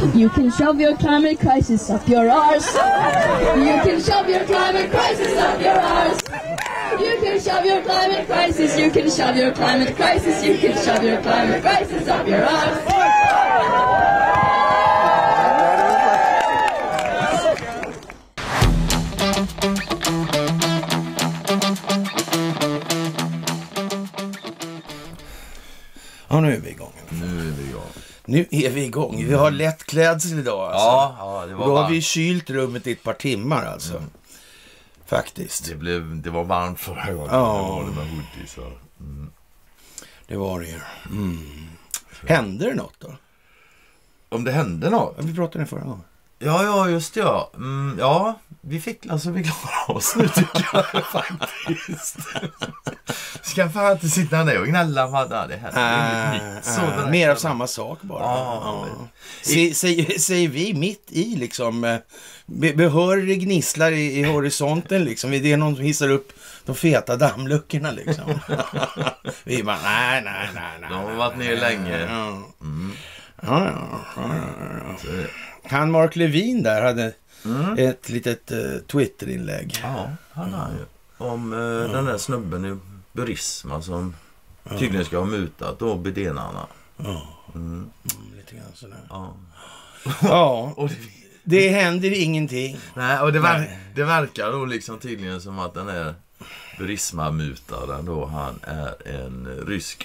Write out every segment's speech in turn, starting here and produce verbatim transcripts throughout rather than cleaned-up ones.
You can shove your climate crisis up your arse. You can shove your climate crisis up your arse. You can shove your climate crisis. You can shove your climate crisis. You can shove your climate crisis up your arse. Ja, nu är vi igång. Nu är vi igång. Nu är vi igång. Vi har lätt klädsel idag. Alltså. Ja, ja, det var då varmt. har vi kylt rummet i ett par timmar alltså. Mm. Faktiskt. Det, blev, det var varmt förra gången. Ja. Det var det med hoodie, så. Mm. Det var det ju. Mm. Hände det något då? Om det hände något? Ja, vi pratade förra gången. Ja, ja, just det, ja. Mm, ja, vi fick alltså vi klarar oss nu tycker jag faktiskt. Ska fan inte sitta ner och gnälla med det här. Äh, äh, äh, mer av samma sak bara. Ah, ja. Säger, säger, säger vi mitt i liksom be, behörig gnisslar i, i horisonten liksom. Det är någon som hissar upp de feta dammluckorna liksom. Vi bara nej, nej, nej, nej. De har varit ner länge. Ja. Mm. Ja, ja, ja, ja, ja. Han Mark Levin där hade mm. ett litet uh, Twitter-inlägg. Ja, han har ju. Om uh, mm. den där snubben i Burisma som ja. tydligen ska ha mutat då bedenarna. Ja, mm. mm, lite grann sådär. Ja. Ja, och det, det händer ingenting. Nej, och det, ver- det verkar då liksom tydligen som att den är Burisma-mutaren då, han är en rysk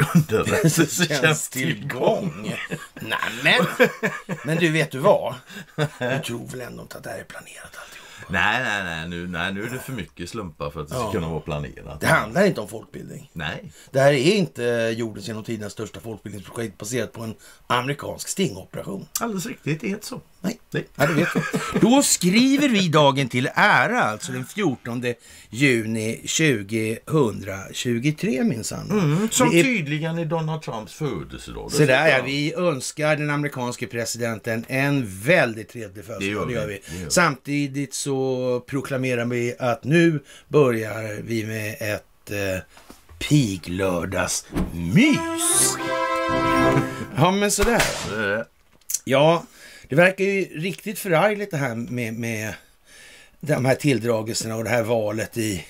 underrättelsetjänsttillgång. Nej, men, men du vet du vad? Du tror väl ändå inte att det här är planerat alltihop? Nej, nej, nej. Nu, nej, nu är det för mycket slumpar för att det ska ja. kunna vara planerat. Det handlar inte om folkbildning. Nej. Det här är inte jordens genom tidernas största folkbildningsprojekt baserat på en amerikansk stingoperation. Alldeles riktigt, det är inte så. Nej, nej. Ja, det vet jag. Då skriver vi dagen till ära, alltså den fjortonde juni tjugohundratjugotre minsann. Mm, som är... tydligen är Donald Trumps födelsedag. Så där, ja, vi önskar den amerikanske presidenten en väldigt trevlig födelsedag. Det gör vi. Det gör vi. Samtidigt så proklamerar vi att nu börjar vi med ett eh, piglördagsmys. Ja, men sådär. Det ja, det verkar ju riktigt förargligt det här med, med de här tilldragelserna och det här valet i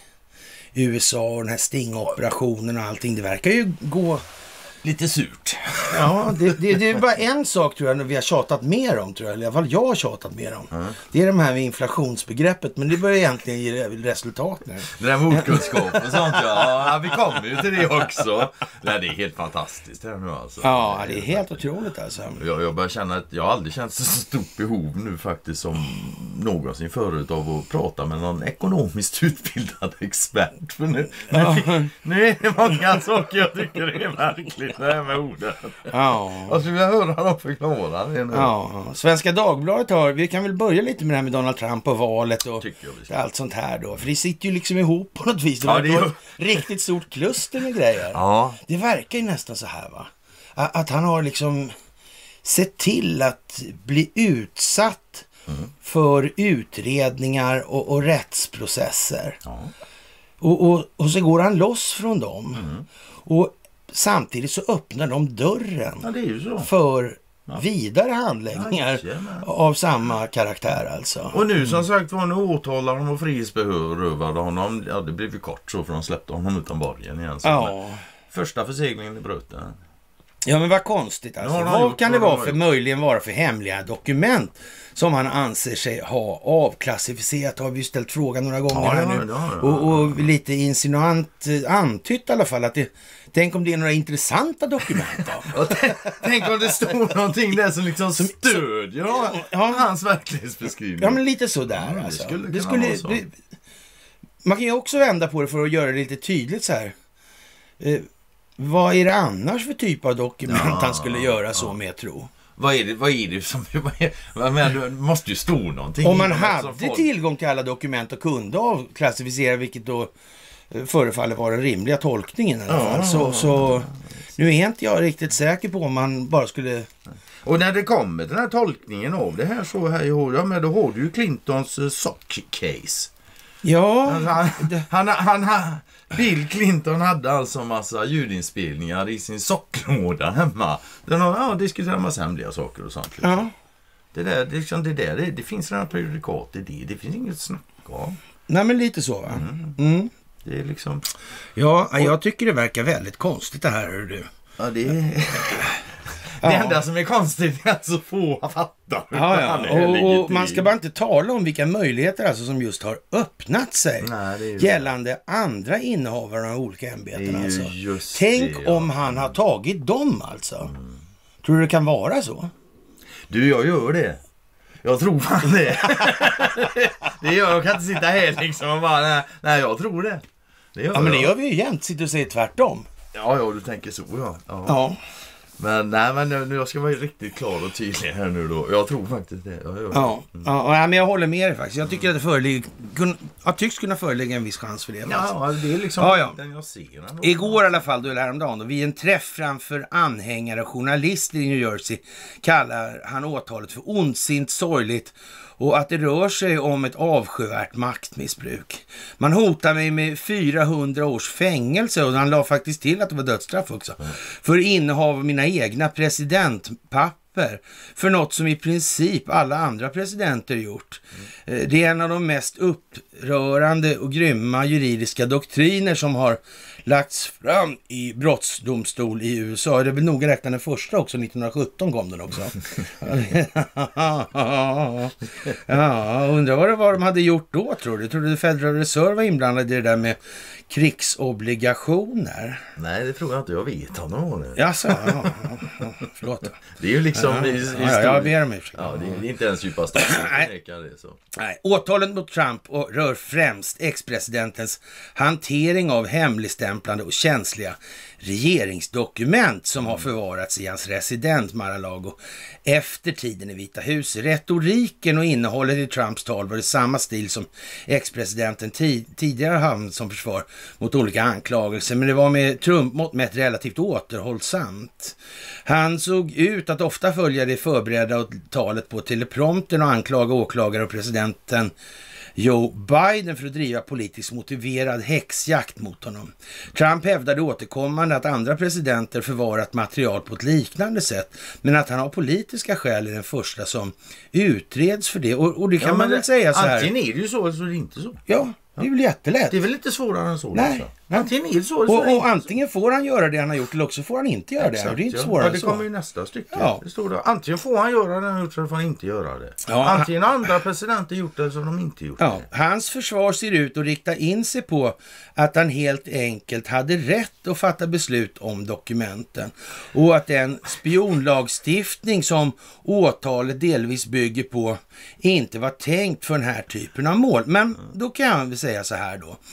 U S A och den här stingoperationen och allting. Det verkar ju gå lite surt. Ja, det, det, det är bara en sak tror jag vi har tjatat mer om, tror jag. Eller i alla fall jag har tjatat mer om. Mm. Det är de här med inflationsbegreppet, men det börjar egentligen ge resultat nu. Det där med ordkunskap och sånt, ja. Ja, vi kommer ju till det också. Nej, det är helt fantastiskt här nu alltså. Ja, det är helt otroligt alltså. Jag, jag börjar känna att jag aldrig känt så stort behov nu faktiskt som någonsin förut av att prata med någon ekonomiskt utbildad expert. För nu, ja. nu, nu är det många saker jag tycker är märkligt. Det här med orden. Ja. Jag skulle vilja höra dem förklara det nu. Ja. Svenska Dagbladet har, vi kan väl börja lite med det här med Donald Trump och valet och allt sånt här då. För det sitter ju liksom ihop på något vis. Det, ja, det är ju ett riktigt stort kluster med grejer. Ja. Det verkar ju nästan så här, va. Att han har liksom sett till att bli utsatt mm. för utredningar och, och rättsprocesser. Ja. Och, och, och så går han loss från dem. Mm. Och samtidigt så öppnar de dörren ja, det är ju så. för ja. vidare handläggningar ja, av samma karaktär alltså. Och nu som sagt var nu åtalar de och frihetsberövade honom. Ja, det blev ju kort så för de släppte honom utan borgen igen. Ja. Första förseglingen i bröten. Ja, men vad konstigt alltså. Ja, vad kan det vara för möjligen vara för hemliga dokument som han anser sig ha avklassificerat? Har vi ju ställt frågan några gånger ja, här nu. Ja, ja, ja. Och, och lite insinuant antytt i alla fall att det, tänk om det är några intressanta dokument då. Tänk om det står någonting där som liksom som, stödjer ja, ja, hans verklighetsbeskrivning. Ja, men lite sådär ja, alltså. Det skulle det skulle, så. det, man kan ju också vända på det för att göra det lite tydligt så här. Eh, vad är det annars för typ av dokument ja, han skulle göra ja. så med, tro? Vad är det, vad är det som... Vad men, det måste ju stå någonting. Om man hade folk... tillgång till alla dokument och kunde avklassificera, vilket då förefaller vara den rimliga tolkningen i alla fall. Ja, så, så nu är inte jag riktigt säker på om man bara skulle... Och när det kommer den här tolkningen av det här så här, ja, men då har du ju Clintons uh, sock case. Ja. Han, han, han, han, Bill Clinton hade alltså en massa ljudinspelningar i sin socklåda hemma. Den har ja, diskuterat en massa hemliga saker och sånt. Liksom. Ja. Det där, det, liksom, det, där det, det finns redan prejudikat i det. Det finns inget snack om. Nej, men lite så va? Mm. Mm. Det är liksom... Ja, jag tycker det verkar väldigt konstigt det här, hör du. Ja, det är... Det enda som är konstigt är att så få fattar. Ja, ja. Och, och man ska bara inte tala om vilka möjligheter alltså som just har öppnat sig. Nej, det är ju... gällande andra innehavare av olika ämbeten. Alltså. Tänk det, ja. om han har tagit dem alltså. Mm. Tror du det kan vara så? Du, jag gör det. Jag tror fan det. Det gör jag. Kan inte sitta här liksom och bara, nej, nej jag tror det. Det gör ja, men det jag. gör vi ju jämt. Sitter och säger tvärtom. Ja, ja, du tänker så, ja. Ja. Ja. Men nej, men nu, jag ska vara riktigt klar och tydlig här nu då. Jag tror faktiskt det. Jag gör ja. det. Mm. Ja, men jag håller med dig faktiskt. Jag tycker att det föreligger, jag tycks kunna föreligga en viss chans för det. Ja, alltså. Det är liksom ja, ja. den jag ser. Igår i alla fall, då är det häromdagen, då, vid en träff framför anhängare och journalister i New Jersey kallar han åtalet för ondsint, sorgligt och att det rör sig om ett avskyvärt maktmissbruk. Man hotar mig med fyrahundra års fängelse och han la faktiskt till att det var dödsstraff också. Mm. För innehav av mina egna presidentpapper. För något som i princip alla andra presidenter gjort. Mm. Det är en av de mest upprörande och grymma juridiska doktriner som har lagts fram i brottsdomstol i U S A. Det är väl noga räknat den första också, nittonhundrasjutton kom den också. Ja, undrar vad det var de hade gjort då, tror du? Tror du Federal Reserve var inblandad i det där med krigsobligationer? Nej, det tror jag inte. Jag vet om de var det. Jaså, ja, ja, förlåt. Det är ju liksom... Ja, det är, ja, jag ber om ursäkt. Ja, det är inte ens djupast. Nej. Det, så. Nej, åtalet mot Trump och rör främst ex-presidentens hantering av hemligstämplande och känsliga regeringsdokument som har förvarats i hans resident Mar-a-Lago efter tiden i Vita huset. Retoriken och innehållet i Trumps tal var i samma stil som ex-presidenten t- tidigare hamnat som försvar mot olika anklagelser, men det var med Trump mot med ett relativt återhållsamt. Han såg ut att ofta följa det förberedda talet på teleprompten och anklaga åklagare och presidenten Joe Biden för att driva politiskt motiverad häxjakt mot honom. Trump hävdade återkommande att andra presidenter förvarat material på ett liknande sätt, men att han har politiska skäl är den första som utreds för det. Och, och det kan ja, man väl det, säga så här. Antingen är det ju så eller så är det inte så. Ja, det är väl jättelätt. Det är väl inte svårare än så. Nej. Antingen är det så eller så. Och, och antingen får han göra det han har gjort eller också får han inte göra Exakt, det. Och det är inte ja. svårare ja, det så. kommer ju nästa stycke. Ja. Det står där. Antingen får han göra det han har gjort eller får han inte göra det. Ja. Antingen andra presidenter gjort det eller så har de inte gjort ja. det. Hans försvar ser ut att rikta in sig på att han helt enkelt hade rätt att fatta beslut om dokumenten. Och att den spionlagstiftning som åtalet delvis bygger på inte var tänkt för den här typen av mål. Men då kan vi säga så här då.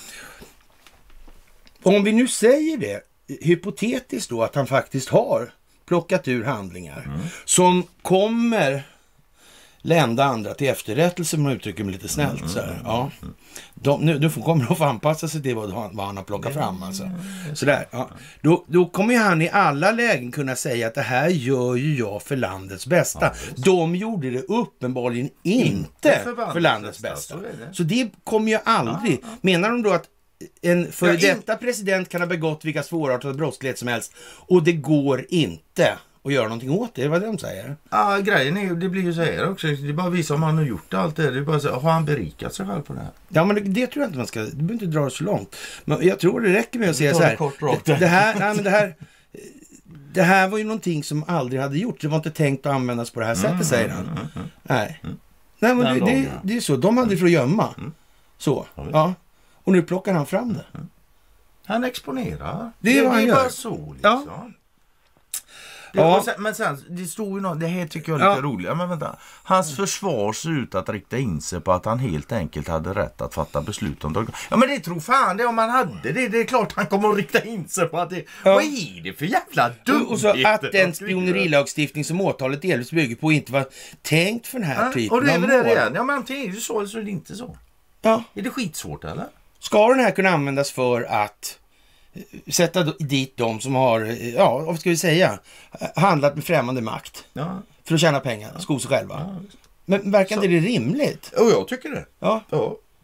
Om vi nu säger det hypotetiskt då att han faktiskt har plockat ur handlingar mm. som kommer lända andra till efterrättelse, om man uttrycker mig lite snällt. Så här. Ja. De, nu, nu kommer de att få anpassa sig till vad han, vad han har plockat fram. Alltså. Så där, ja. då, då kommer ju han i alla lägen kunna säga att det här gör ju jag för landets bästa. Ja, de gjorde det uppenbarligen inte för, för landets bästa. Så det. så det kommer ju aldrig. Ja, ja. Menar de då att en före detta president kan ha begått vilka svårartade brottslighet som helst och det går inte att göra någonting åt det? Det var det de säger. Ja, grejen är ju, det blir ju så här också. Det är bara visa om han har gjort allt det. Det är bara så, har han berikat sig själv på det här? Ja, men det, det tror jag inte man ska, det behöver inte dra det så långt. Men jag tror det räcker med att säga så här. Det, det här, nej, men det här det här var ju någonting som aldrig hade gjort. Det var inte tänkt att användas på det här sättet, mm, säger han. Mm, mm, mm. Nej. Mm. Nej, men det, det, det är så. De hade för att gömma. Mm. Så, ja. Och nu plockar han fram det. Mm. Han exponerar. Det är vad han det är gör. Bara så, liksom. Ja. Det, ja. sen, men sen, det stod ju något, det här tycker jag är lite ja. roligt. Men vänta, hans försvar ser ut att rikta in sig på att han helt enkelt hade rätt att fatta beslut om det. Ja, men det tror fan det om han hade det. Det är klart han kommer att rikta in sig på att det... Ja. Vad är det för jävla dumhet? Och, och så att den spionerilagstiftning som åtalet delvis bygger på inte var tänkt för den här ja, typen av mål. Och det är väl det igen. Ja, men antingen är det så eller så är det inte så. Ja. Är det skitsvårt eller? Ska den här kunna användas för att sätta dit de som har, ja, vad ska vi säga, handlat med främmande makt ja. för att tjäna pengar, sko sig själva. Ja. Men verkar inte det rimligt? Jo, jag tycker det. Ja. ja.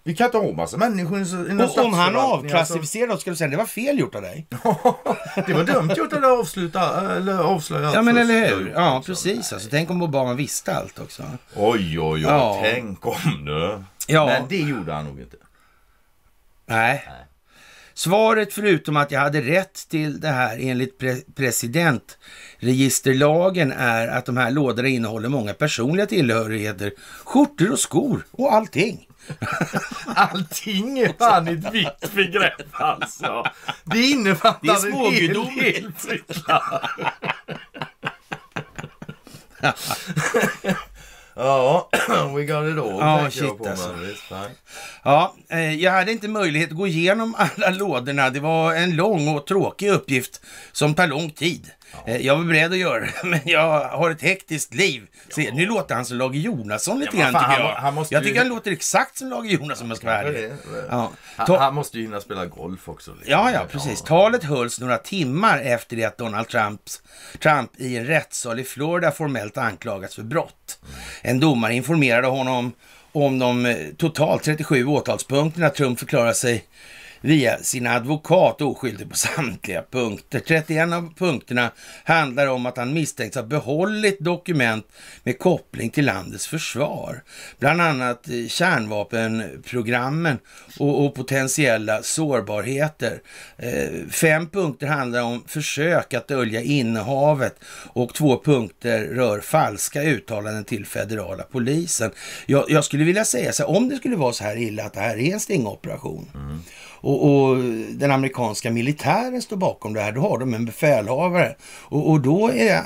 Vi kan inte ha massa människor i Och om han avklassificerar då ska du säga det var fel gjort av dig. Det var dumt gjort att avsluta eller avslöja. Ja men eller hur? Ja precis. Alltså, tänk om Obama visste allt också. Oj oj oj, ja. Tänk om det. Ja. Men det gjorde han nog inte. Nej. Nej. Svaret förutom att jag hade rätt till det här enligt pre- presidentregisterlagen är att de här lådorna innehåller många personliga tillhörigheter, skjortor och skor och allting. Allting är fan ett vitt begrepp alltså. Det innefattar det är smågudom. en hel cyklar. Ja, we got it all. Ja, shit alltså. Ja, eh, jag hade inte möjlighet att gå igenom alla lådorna. Det var en lång och tråkig uppgift som tar lång tid. Ja. Eh, jag var beredd att göra det, men jag har ett hektiskt liv. Ja. Se, nu låter han som Lage Jonasson lite ja, grann tycker jag. Han, han måste jag tycker ju... han låter exakt som Lage Jonasson om jag ska vara ärlig. Ja. Han, han måste ju hinna spela golf också. Liksom. Ja, ja, precis. Ja. Talet hölls några timmar efter det att Donald Trumps, Trump i en rättssal i Florida formellt anklagats för brott. Mm. En domare informerade honom om de totalt trettiosju åtalspunkterna. Trump förklarar sig via sin advokat oskyldig på samtliga punkter. trettioen av punkterna handlar om att han misstänks ha behållit dokument med koppling till landets försvar. Bland annat kärnvapenprogrammen och, och potentiella sårbarheter. Eh, fem punkter handlar om försök att dölja innehavet och två punkter rör falska uttalanden till federala polisen. Jag, jag skulle vilja säga så här, om det skulle vara så här illa att det här är en stingoperation mm. Och, och den amerikanska militären står bakom det här, då har de en befälhavare. Och, och då är,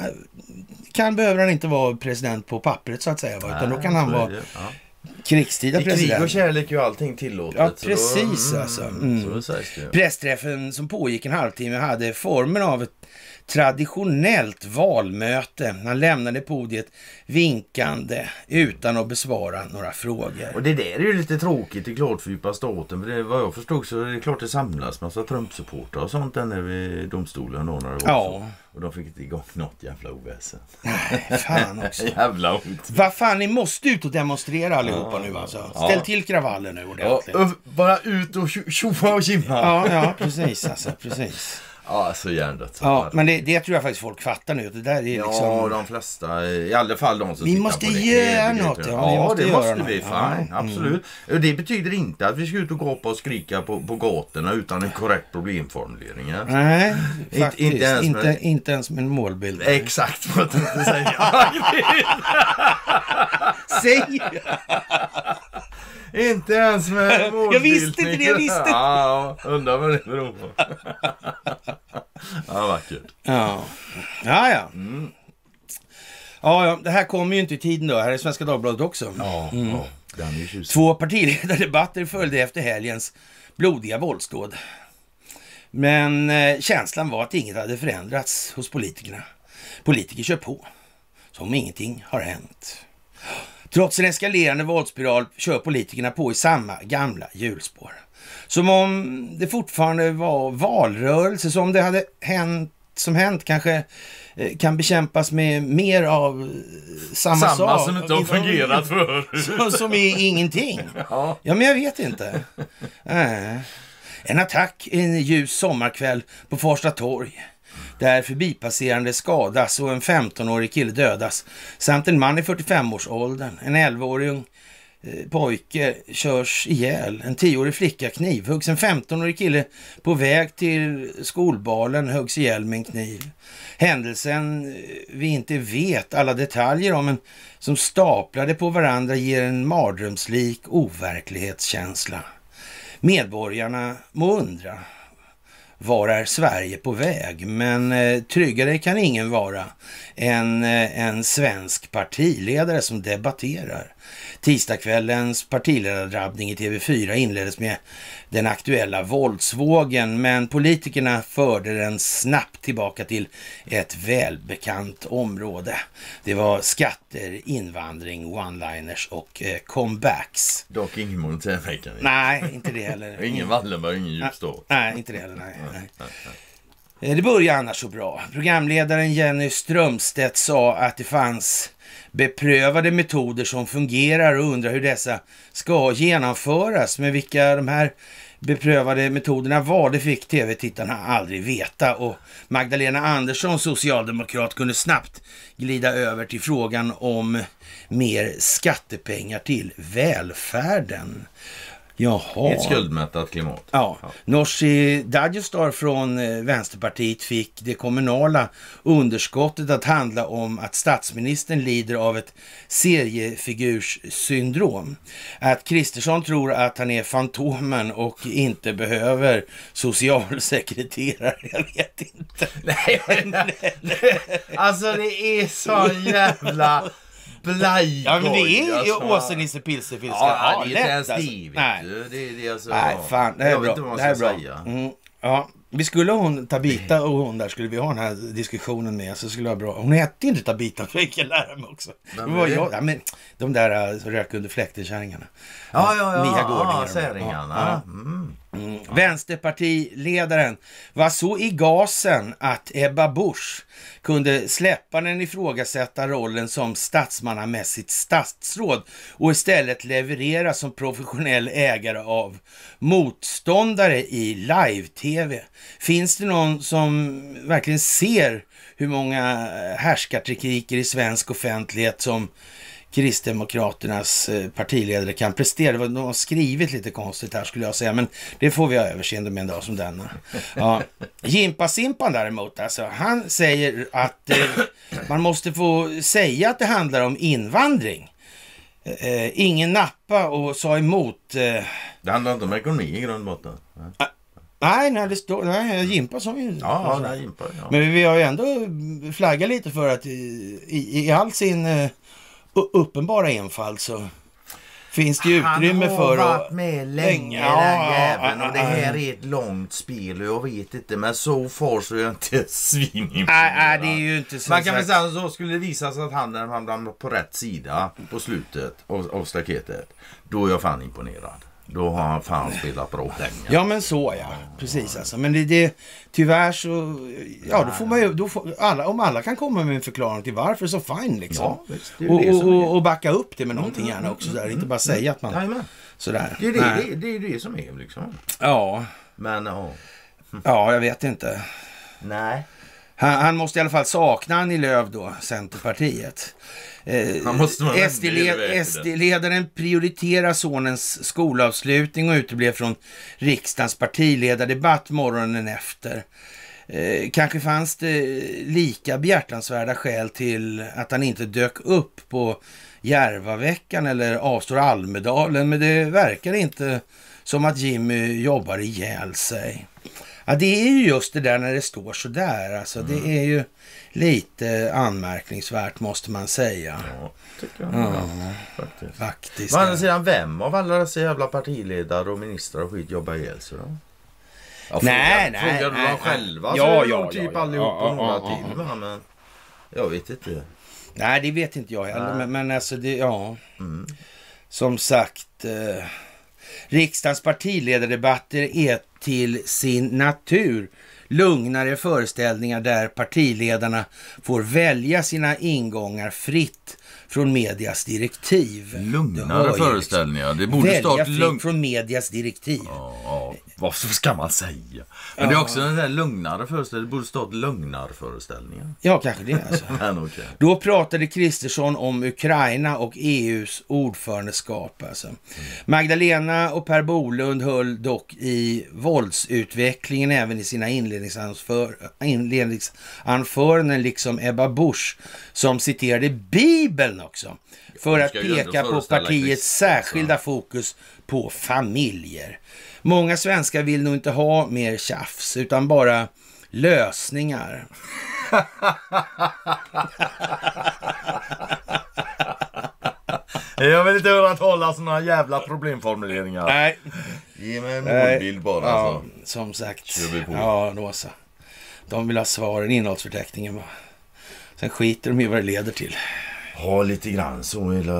kan, behöver han inte vara president på pappret så att säga, va? Utan då kan han vara ja. krigstida president. I krig och kärlek är ju allting tillåtet. Ja, precis. Så då, alltså. Mm. Så det sägs det. Pressträffen som pågick en halvtimme hade formen av ett traditionellt valmöte. Han lämnade podiet vinkande utan att besvara några frågor. Och det där är ju lite tråkigt i klart för djupa staten. För det, vad jag förstod så är det klart det samlas massa Trump-supportrar och sånt där nere vid domstolen. Då när det var ja. Så. Och de fick inte igång något jävla oväsen. Nej, fan också. Jävla ot. Vad fan, ni måste ut och demonstrera allihopa ja, nu alltså. Ställ ja. till kravallen nu ordentligt. Ja, bara ut och tjoa och kimma. Ja, ja, precis alltså, precis. Ja, så hjärndött. Ja, men det, det tror jag faktiskt folk fattar nu. Det där är ja, liksom... de flesta, i alla fall de som vi sitter måste på det. göra något. Ja, ja, vi måste det göra måste något. vi, fan, ja. Absolut. Mm. Det betyder inte att vi ska ut och gapa och skrika på, på gatorna utan en korrekt problemformulering. Ja. Nej, faktiskt. Inte, inte, ens, med... inte, inte ens med en målbild. Exakt vad jag tänkte säga. Säg! Inte ens med målbildning. Jag visste inte det, jag visste inte. Ja, undrar vad det beror på. Ja, vackert. Ja, ja. ja. Mm. Ja, ja, det här kommer ju inte i tiden då. Här är Svenska Dagbladet också. Ja, mm. ja den är ju Två partiledardebatter följde efter helgens blodiga våldsdåd. Men eh, känslan var att inget hade förändrats hos politikerna. Politiker kör på som ingenting har hänt. Trots en eskalerande våldsspiral kör politikerna på i samma gamla hjulspår. Som om det fortfarande var valrörelse, som det hade hänt, som hänt kanske eh, kan bekämpas med mer av samma, samma sak. Samma som inte har fungerat förut. Som, som är ingenting. Ja. ja, men jag vet inte. Äh. En attack en ljus sommarkväll på Första torg. Där förbipasserande skadas och en femtonårig kille dödas. Samt en man i fyrtiofem-årsåldern. En elvaårig eh, pojke körs ihjäl. En tioårig flicka knivhuggs. En femtonårig kille på väg till skolbalen huggs ihjäl med en kniv. Händelsen vi inte vet alla detaljer om, men som staplade på varandra ger en mardrömslik overklighetskänsla. Medborgarna må undra. Var är Sverige på väg? Men eh, tryggare kan ingen vara än eh, en svensk partiledare som debatterar. Tisdagskvällens partiledardrabbning i T V fyra inleddes med den aktuella våldsvågen, men politikerna förde den snabbt tillbaka till ett välbekant område. Det var skatter, invandring, one-liners och eh, comebacks. Dock ingen monetärmekanism. Nej, inte det heller. Ingen Wallenberg, ingen djupstå. Nej, inte det heller. Nej, nej. Det började annars så bra. Programledaren Jenny Strömstedt sa att det fanns beprövade metoder som fungerar och undrar hur dessa ska genomföras. Men vilka de här beprövade metoderna var, det fick tv-tittarna aldrig veta. Och Magdalena Andersson, socialdemokrat, kunde snabbt glida över till frågan om mer skattepengar till välfärden. Jaha. Ett skuldmättat klimat. Ja. ja. Nooshi Dadgostar från Vänsterpartiet fick det kommunala underskottet att handla om att statsministern lider av ett seriefigurssyndrom. Att Kristersson tror att han är fantomen och inte behöver socialsekreterare. Jag vet inte. Nej, nej, nej. Alltså det är så jävla... Blaj, ja, men det är ju alltså. Åse-Nisse Pilsefilska. Ja, det är inte ens alltså. det. Nej. Det, det är alltså, Nej, fan, det här är bra. Det här är bra. Mm, ja. Vi skulle hon, Tabita och hon där, skulle vi ha den här diskussionen med, så skulle det vara bra. Hon hette inte Tabita, för jag kan lära mig också. Det var jag, ja, men de där som rök under fläktenkärringarna. Ja, ja, ja. Nia ja, säringarna. Ja. Mm. Mm. Vänsterpartiledaren var så i gasen att Ebba Busch kunde släppa den ifrågasätta rollen som statsmannamässigt statsråd och istället leverera som professionell ägare av motståndare i live-tv. Finns det någon som verkligen ser hur många härskartekniker i svensk offentlighet som Kristdemokraternas partiledare kan prestera? De har skrivit lite konstigt här, skulle jag säga, men det får vi ha överseende med en dag som denna. Ja. Jimpa Simpan däremot, alltså, han säger att eh, man måste få säga att det handlar om invandring. Eh, ingen nappa och sa emot. Eh, det handlar inte om ekonomi i grund och botten. Ah, nej, nej, det står, nej, Jimpa som ju... Ja, nej, Jimpa, ja. Men vi har ju ändå flaggat lite för att i, i, i all sin... Eh, uppenbara enfald så finns det ju utrymme för... Han har varit med länge, ja, den jäveln, ja, och det här är ett långt spel och jag vet inte, men så far så är jag inte svinimponerad. Nej, nej, det är ju inte så. Man kan väl säga så, skulle det visa sig att han hamnar på rätt sida på slutet av, av staketet, då är jag fan imponerad. Då har han fan spelat bra länge. Ja, men så ja. Precis alltså. Men det, det tyvärr så... Ja, då får man ju... Då får, alla, om alla kan komma med en förklaring till varför, så fine liksom. Ja, det och, och, och, och backa upp det med någonting mm, gärna också. Mm, där. mm, Inte bara säga mm, att man... Jajamän. Sådär. Det är det, det, det, är det som är liksom. Ja. Men ja. Ja, jag vet inte. Nej. Han, han måste i alla fall sakna Annie Lööf då, Centerpartiet. Eh, S D-ledaren prioriterar sonens skolavslutning och uteblev från riksdagens partiledardebatt morgonen efter. Eh, kanske fanns det lika behjärtansvärda skäl till att han inte dök upp på Järvaveckan eller avstår Almedalen, men det verkar inte som att Jimmy jobbar ihjäl sig. Ja, det är ju just det där när det står så där. Alltså, mm. Det är ju lite anmärkningsvärt, måste man säga. Ja, tycker jag. Ja, ja, faktiskt. faktiskt. Men sedan, vem av alla dessa jävla partiledare och ministrar och skit jobbar ihjäl sig då? Ja, nej, frågar, nej. Frågar nej, du dem nej. själva ja, så är det ja, nog typ ja, allihop ja, och några ja, till. ja. Men jag vet inte. Nej, det vet inte jag heller. Men, men alltså, det, ja. Mm. Som sagt, eh, riksdagens partiledardebatter är till sin natur lugnare föreställningar där partiledarna får välja sina ingångar fritt från medias direktiv. Lugnare föreställningar. Det borde välja stå fritt lugn... från medias direktiv. Ja, ja. Vad ska man säga? Men ja. Det är också en där lugnare föreställning. Det borde stå lugnare föreställningar. Ja, kanske det alltså. Men okay. Då pratade Kristersson om Ukraina och E U:s ordförandeskap. Alltså. Mm. Magdalena och Per Bolund höll dock i våldsutvecklingen även i sina inledningsanför... inledningsanföranden, liksom Ebba Busch som citerade Bibeln också. För att peka på partiets särskilda fokus på familjer. Många svenskar vill nog inte ha mer tjafs utan bara lösningar. Jag vill inte höra talas om några jävla problemformuleringar. Nej. Ge mig en målbild bara. Ja, alltså. som sagt. Ja, då så. De vill ha svaren i innehållsförteckningen. Sen skiter de i vad det leder till. Ja, lite grann så. Eller...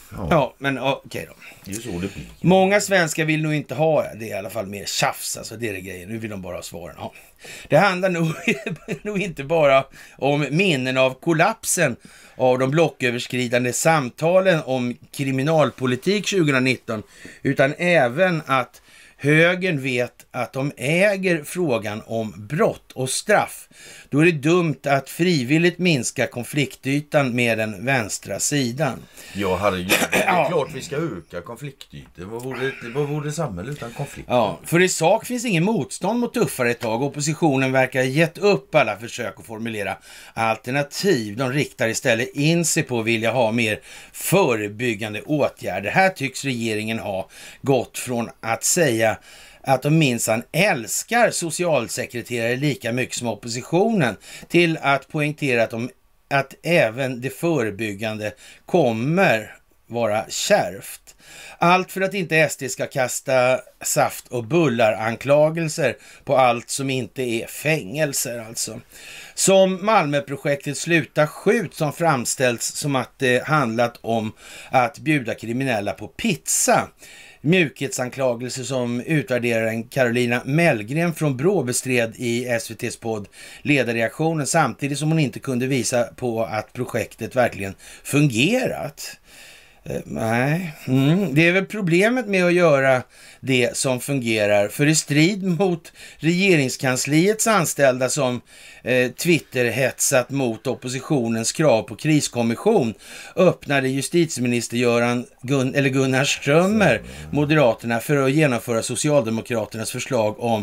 Ja, ja men okej okay då. Det är ju så det blir. Många svenskar vill nog inte ha det, i alla fall mer tjafs, alltså det är det grejen. Nu vill de bara ha svaren. Ja. Det handlar nog, nog inte bara om minnen av kollapsen av de blocköverskridande samtalen om kriminalpolitik tjugonitton, utan även att högern vet att de äger frågan om brott och straff. Då är det dumt att frivilligt minska konfliktytan med den vänstra sidan. Ja, herregud. Det är klart vi ska öka konfliktytan. Vad vore, vad vore samhället utan konflikt? Ja, för i sak finns ingen motstånd mot tuffare tag. Oppositionen verkar ha gett upp alla försök att formulera alternativ. De riktar istället in sig på att vilja ha mer förebyggande åtgärder. Här tycks regeringen ha gått från att säga att de minsann älskar socialsekreterare lika mycket som oppositionen till att poängtera att, de, att även det förebyggande kommer vara kärvt. Allt för att inte S D ska kasta saft och bullar anklagelser på allt som inte är fängelser alltså. Som Malmöprojektet Sluta skjut som framställts som att det handlat om att bjuda kriminella på pizza. Mjukhetsanklagelser som utvärderaren Carolina Mellgren från Brå bestred i S V T:s podd Ledarreaktionen, samtidigt som hon inte kunde visa på att projektet verkligen fungerat. Eh, nej, mm. Det är väl problemet med att göra det som fungerar, för i strid mot regeringskansliets anställda som eh, Twitter-hetsat mot oppositionens krav på kriskommission, öppnade justitieminister Göran Gun- eller Gunnar Strömmer Moderaterna för att genomföra Socialdemokraternas förslag om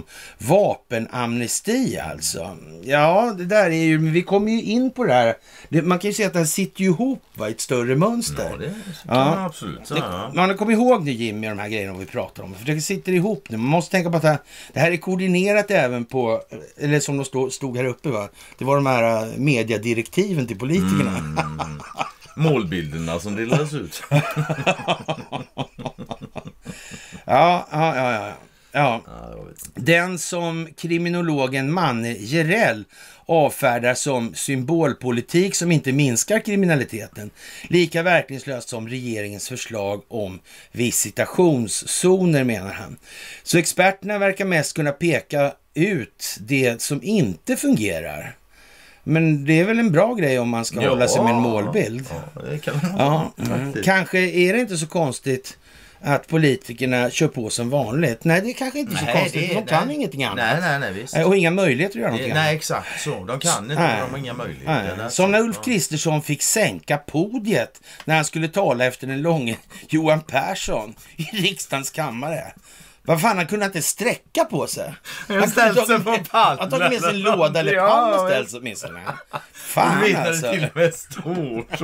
vapenamnesti alltså. Ja, det där är ju, vi kommer ju in på det här. Det, man kan ju säga att den sitter ju ihop va, i ett större mönster. Ja, det kan man absolut säga. Man kommer ihåg nu Jimmy de här grejerna vi pratar om. För det sitter ihop nu. Man måste tänka på att det här, det här är koordinerat även på, eller som de stod, stod här uppe va. Det var de här mediadirektiven till politikerna. Mm. Målbilderna som delades ut. ja, ja, ja, ja. Ja. Den som kriminologen Manne Jerell avfärdar som symbolpolitik som inte minskar kriminaliteten. Lika verkningslöst som regeringens förslag om visitationszoner, menar han. Så experterna verkar mest kunna peka ut det som inte fungerar. Men det är väl en bra grej om man ska ja, hålla sig med en målbild. Ja, det kan man ja, mm. Kanske är det inte så konstigt att politikerna kör på som vanligt. Nej, det är kanske inte nej, så konstigt. Det, de kan nej, ingenting annat. Nej, nej, nej, visst. Och inga möjligheter att göra någonting nej, annat. Nej, exakt så. De kan inte, nej. De har inga möjligheter. Nej. Som när Ulf Kristersson fick sänka podiet när han skulle tala efter den långe Johan Persson i riksdagens kammare. Vad fan, han kunde inte sträcka på sig. Han ställde sig på pallen. Han tog med sin låda eller ja, pall och ställde sig med sig. Fan du alltså. Till och med stort.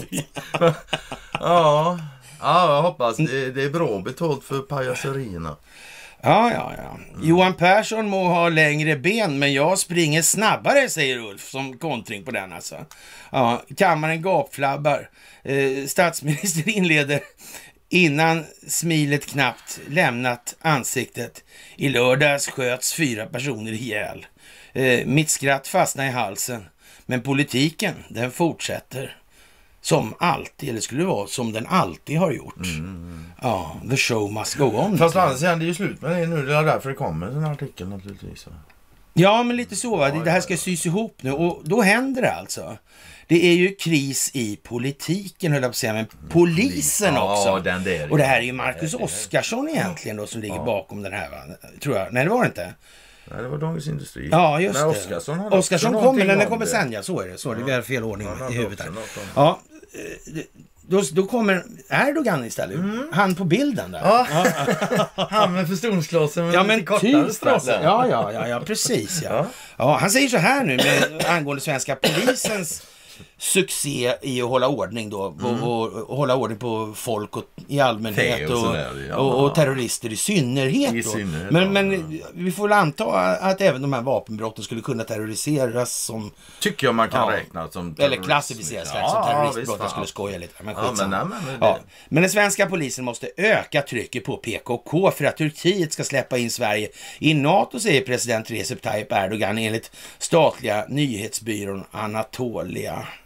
Ja. Ja, jag hoppas det, det är bra betalt för pajaserierna. Ja, ja, ja. Mm. Johan Persson må ha längre ben, men jag springer snabbare, säger Ulf som kontring på den alltså. Ja, kammaren gapflabbar. Eh, statsministern inleder innan smilet knappt lämnat ansiktet. I lördags sköts fyra personer ihjäl. Eh, mitt skratt fastnar i halsen. Men politiken, den fortsätter. Som alltid, eller skulle det vara som den alltid har gjort. Mm. Ja, the show must go on. Fast annars är det ju slut med det nu. Det är därför det kommer en artikel naturligtvis. Ja, men lite så va. Det här ska sys ihop nu. Och då händer det alltså. Det är ju kris i politiken, höll jag på att säga, men polisen också. Ja, den där. Och det här är ju Marcus Oskarsson egentligen då som ligger ja. bakom den här, va? Tror jag. Nej, det var det inte. Nej, det var Dagens Industri. Ja, just men det. Oskarsson, Oskarsson kommer, men den kommer sen, ja. Så är det. Så är det. Vi har fel ordning ja, i huvudet här. Ja, då, då kommer Erdogan istället. Mm. Han på bilden där. Ja, ja. Han med förstoringsglasen med ja, men kortare straff. Ja, ja, ja, ja, precis. Ja. Ja. Ja, han säger så här nu med angående svenska polisens succé i att hålla ordning då mm. och, och, och hålla ordning på folk och, i allmänhet och, och, ja. och, och terrorister i synnerhet, I då. synnerhet men, men vi får väl anta att även de här vapenbrotten skulle kunna terroriseras som tycker jag man kan ja, räkna som eller klassificeras ja, som terroristbrott. Jag skulle skoja lite men, ja, men, nej, men, det... ja. men den svenska polisen måste öka trycket på P K K för att Turkiet ska släppa in Sverige i NATO, säger president Recep Tayyip Erdogan enligt statliga nyhetsbyrån Anatolia.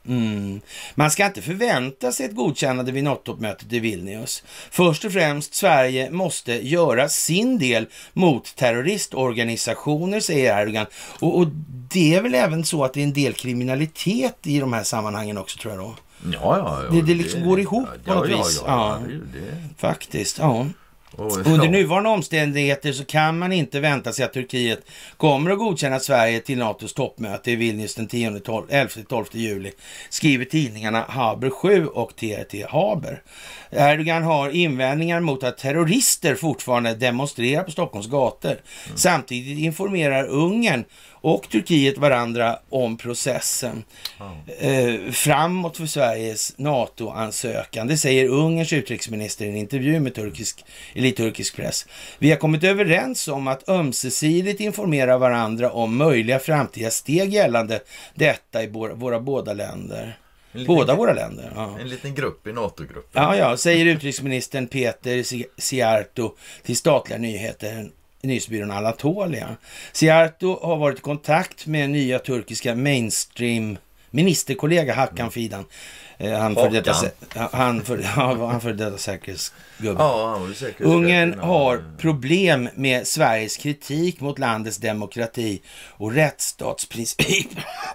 Mm. Man ska inte förvänta sig ett godkännande vid NATO-toppmötet i Vilnius. Först och främst, Sverige måste göra sin del mot terroristorganisationer, säger Erdogan. Och, och det är väl även så att det är en del kriminalitet i de här sammanhangen också, tror jag då. Ja, ja, ja. Det, det liksom det, går ihop ja, på något ja, vis. Ja, ja, ja, ja det, det. Faktiskt, ja. Och, Under ja. nuvarande omständigheter så kan man inte vänta sig att Turkiet kommer att godkänna Sverige till NATOs toppmöte i Vilnius den elfte till tolfte juli, skriver tidningarna Haber sju och T R T Haber. Erdogan har invändningar mot att terrorister fortfarande demonstrerar på Stockholms gator. Mm. Samtidigt informerar Ungern och Turkiet varandra om processen oh. eh, framåt för Sveriges NATO-ansökan. Det säger Ungerns utrikesminister i en intervju med turkisk, turkisk press. Vi har kommit överens om att ömsesidigt informera varandra om möjliga framtida steg gällande detta i våra, våra båda länder. Båda våra länder. Ja. En liten grupp i NATO-gruppen. Ja, ja, säger utrikesministern Peter Siarto till statliga nyheter. Nyhetsbyrån Anatolia. Siarto har varit i kontakt med nya turkiska mainstream ministerkollega Hakan Fidan. Eh, han för detta han för han för detta säkerhetsgubbe. Ja, han säkerhets Ungern har problem med Sveriges kritik mot landets demokrati och rättsstatsprincip.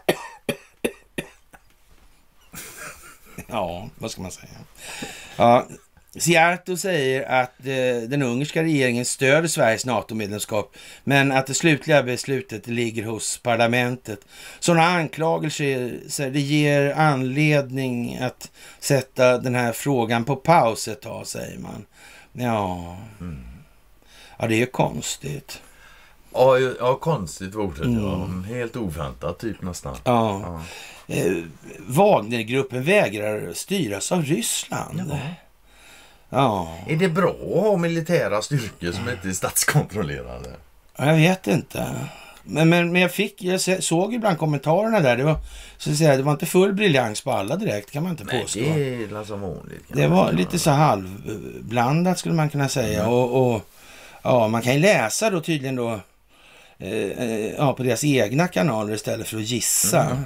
Ja, vad ska man säga? Ja, Siarto säger att eh, den ungerska regeringen stöder Sveriges NATO-medlemskap, men att det slutliga beslutet ligger hos parlamentet. Sådana anklagelser, det ger anledning att sätta den här frågan på paus ett tag, säger man. Ja, mm. ja det är ju konstigt. Ja, ja konstigt ordet. Mm. Ja. Helt oväntat typ nästan. Ja. ja. Eh, Wagnergruppen vägrar styras av Ryssland. Ja. Ja. Är det bra att ha militära styrkor som inte är statskontrollerade? Jag vet inte. Men, men, men jag fick, jag såg ju bland kommentarerna där, det var, så att säga, det var inte full briljans på alla direkt, kan man inte Nej, påstå. Det är som vanligt. Det var lite så halvblandat skulle man kunna säga. Mm. Och, och ja, man kan ju läsa då tydligen då eh, ja, på deras egna kanaler istället för att gissa. Mm.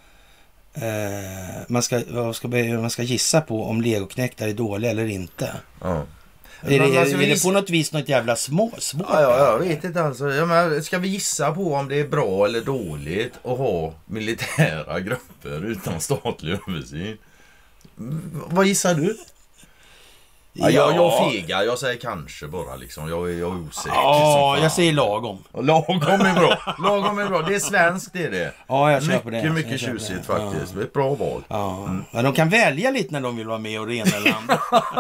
Eh, man, ska, vad ska, man ska gissa på om legoknektar är dåliga eller inte. Ja. Är, det, är, är det på något vis något jävla små, små? Ja, ja, jag vet inte alltså. Ja, men ska vi gissa på om det är bra eller dåligt att ha militära grupper utan statlig översyn? Vad gissar du? Ja, jag, jag fegar, jag säger kanske bara liksom. Jag är, jag är osäker. Ja, jag säger lagom. Lagom är bra. Lagom är bra. Det är svenskt, det är det. Ja, jag köper mycket, det. Mycket mycket tjusigt faktiskt. Ja. Det är ett bra val. Ja. Mm. Men de kan välja lite när de vill vara med och rena land.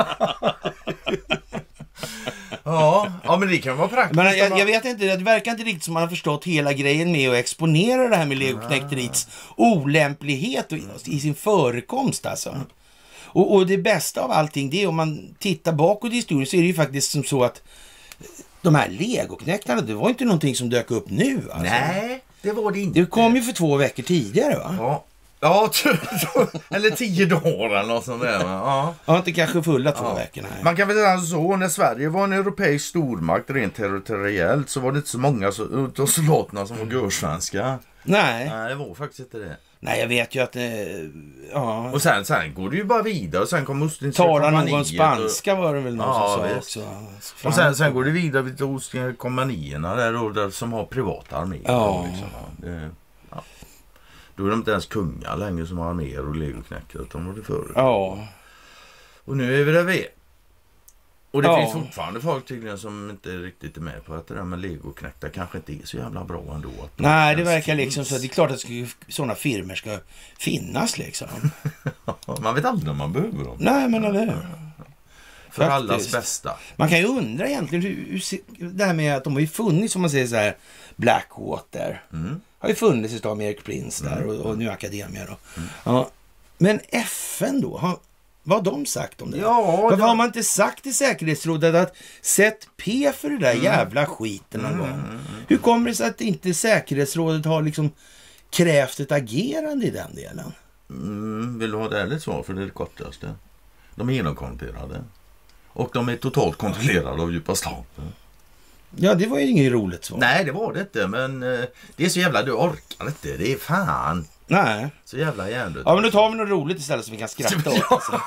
ja, ja, men det kan vara praktiskt. Men jag, jag vet inte, det verkar inte riktigt som man har förstått hela grejen med att exponera det här med legoknekteriets olämplighet i sin förekomst alltså. Och, och det bästa av allting, det är om man tittar bakåt i historien, så är det ju faktiskt som så att de här legoknektarna, det var inte någonting som dök upp nu alltså. Nej, det var det inte. Det kom ju för två veckor tidigare, va? Ja. Ja, eller tio dagar eller något sånt där. Ja, ja inte kanske fulla två ja. veckor. Nej. Man kan väl säga så, när Sverige var en europeisk stormakt rent territoriellt, så var det inte så många av soldaterna som var görsvenska. Nej. Nej, det var faktiskt inte det. Nej, jag vet ju att det, ja. Och sen, sen går det ju bara vidare och sen kom Ostindiska Tala någon spanska och... var det väl någon ja, som sa också. Och sen, sen går det vidare till Ostindiska kompanierna där, då, där som har privata arméer. Ja. Liksom. Det, ja. Då är de inte ens kungar längre som har arméer och legoknäckare, utan var det förut. Ja. Och nu är vi där vi är. Och det ja. finns fortfarande folk tydligen som inte riktigt är med på att det där med legoknäckta kanske inte är så jävla bra ändå. Att Nej, det verkar finns. liksom så att det är klart att sådana firmer ska finnas liksom. Man vet aldrig om man behöver dem. Nej, men eller hur? För Faktiskt. allas bästa. Man kan ju undra egentligen hur, hur det här med att de har ju funnits, som man säger så här, Blackwater. Mm. Har ju funnits utav med Erik Prince där mm. och, och nu Akademia då. Mm. Ja. Men F N då, har, vad har de sagt om det? Ja, Varför ja. har man inte sagt i säkerhetsrådet att sätt P för det där mm. jävla skiten någon mm. gång? Hur kommer det sig att inte säkerhetsrådet har liksom krävt ett agerande i den delen? Mm, vill du ha det ärligt svar, för det är det kortaste. De är genomkontrollerade. Och de är totalt kontrollerade av djupa staten. Ja, det var ju inget roligt svar. Nej, det var det inte. Men eh, det är så jävla, du orkar inte. Det är fan. Nej. Så jävla hjärndött. Ja, men då tar vi något roligt istället som vi kan skratta åt. Alltså.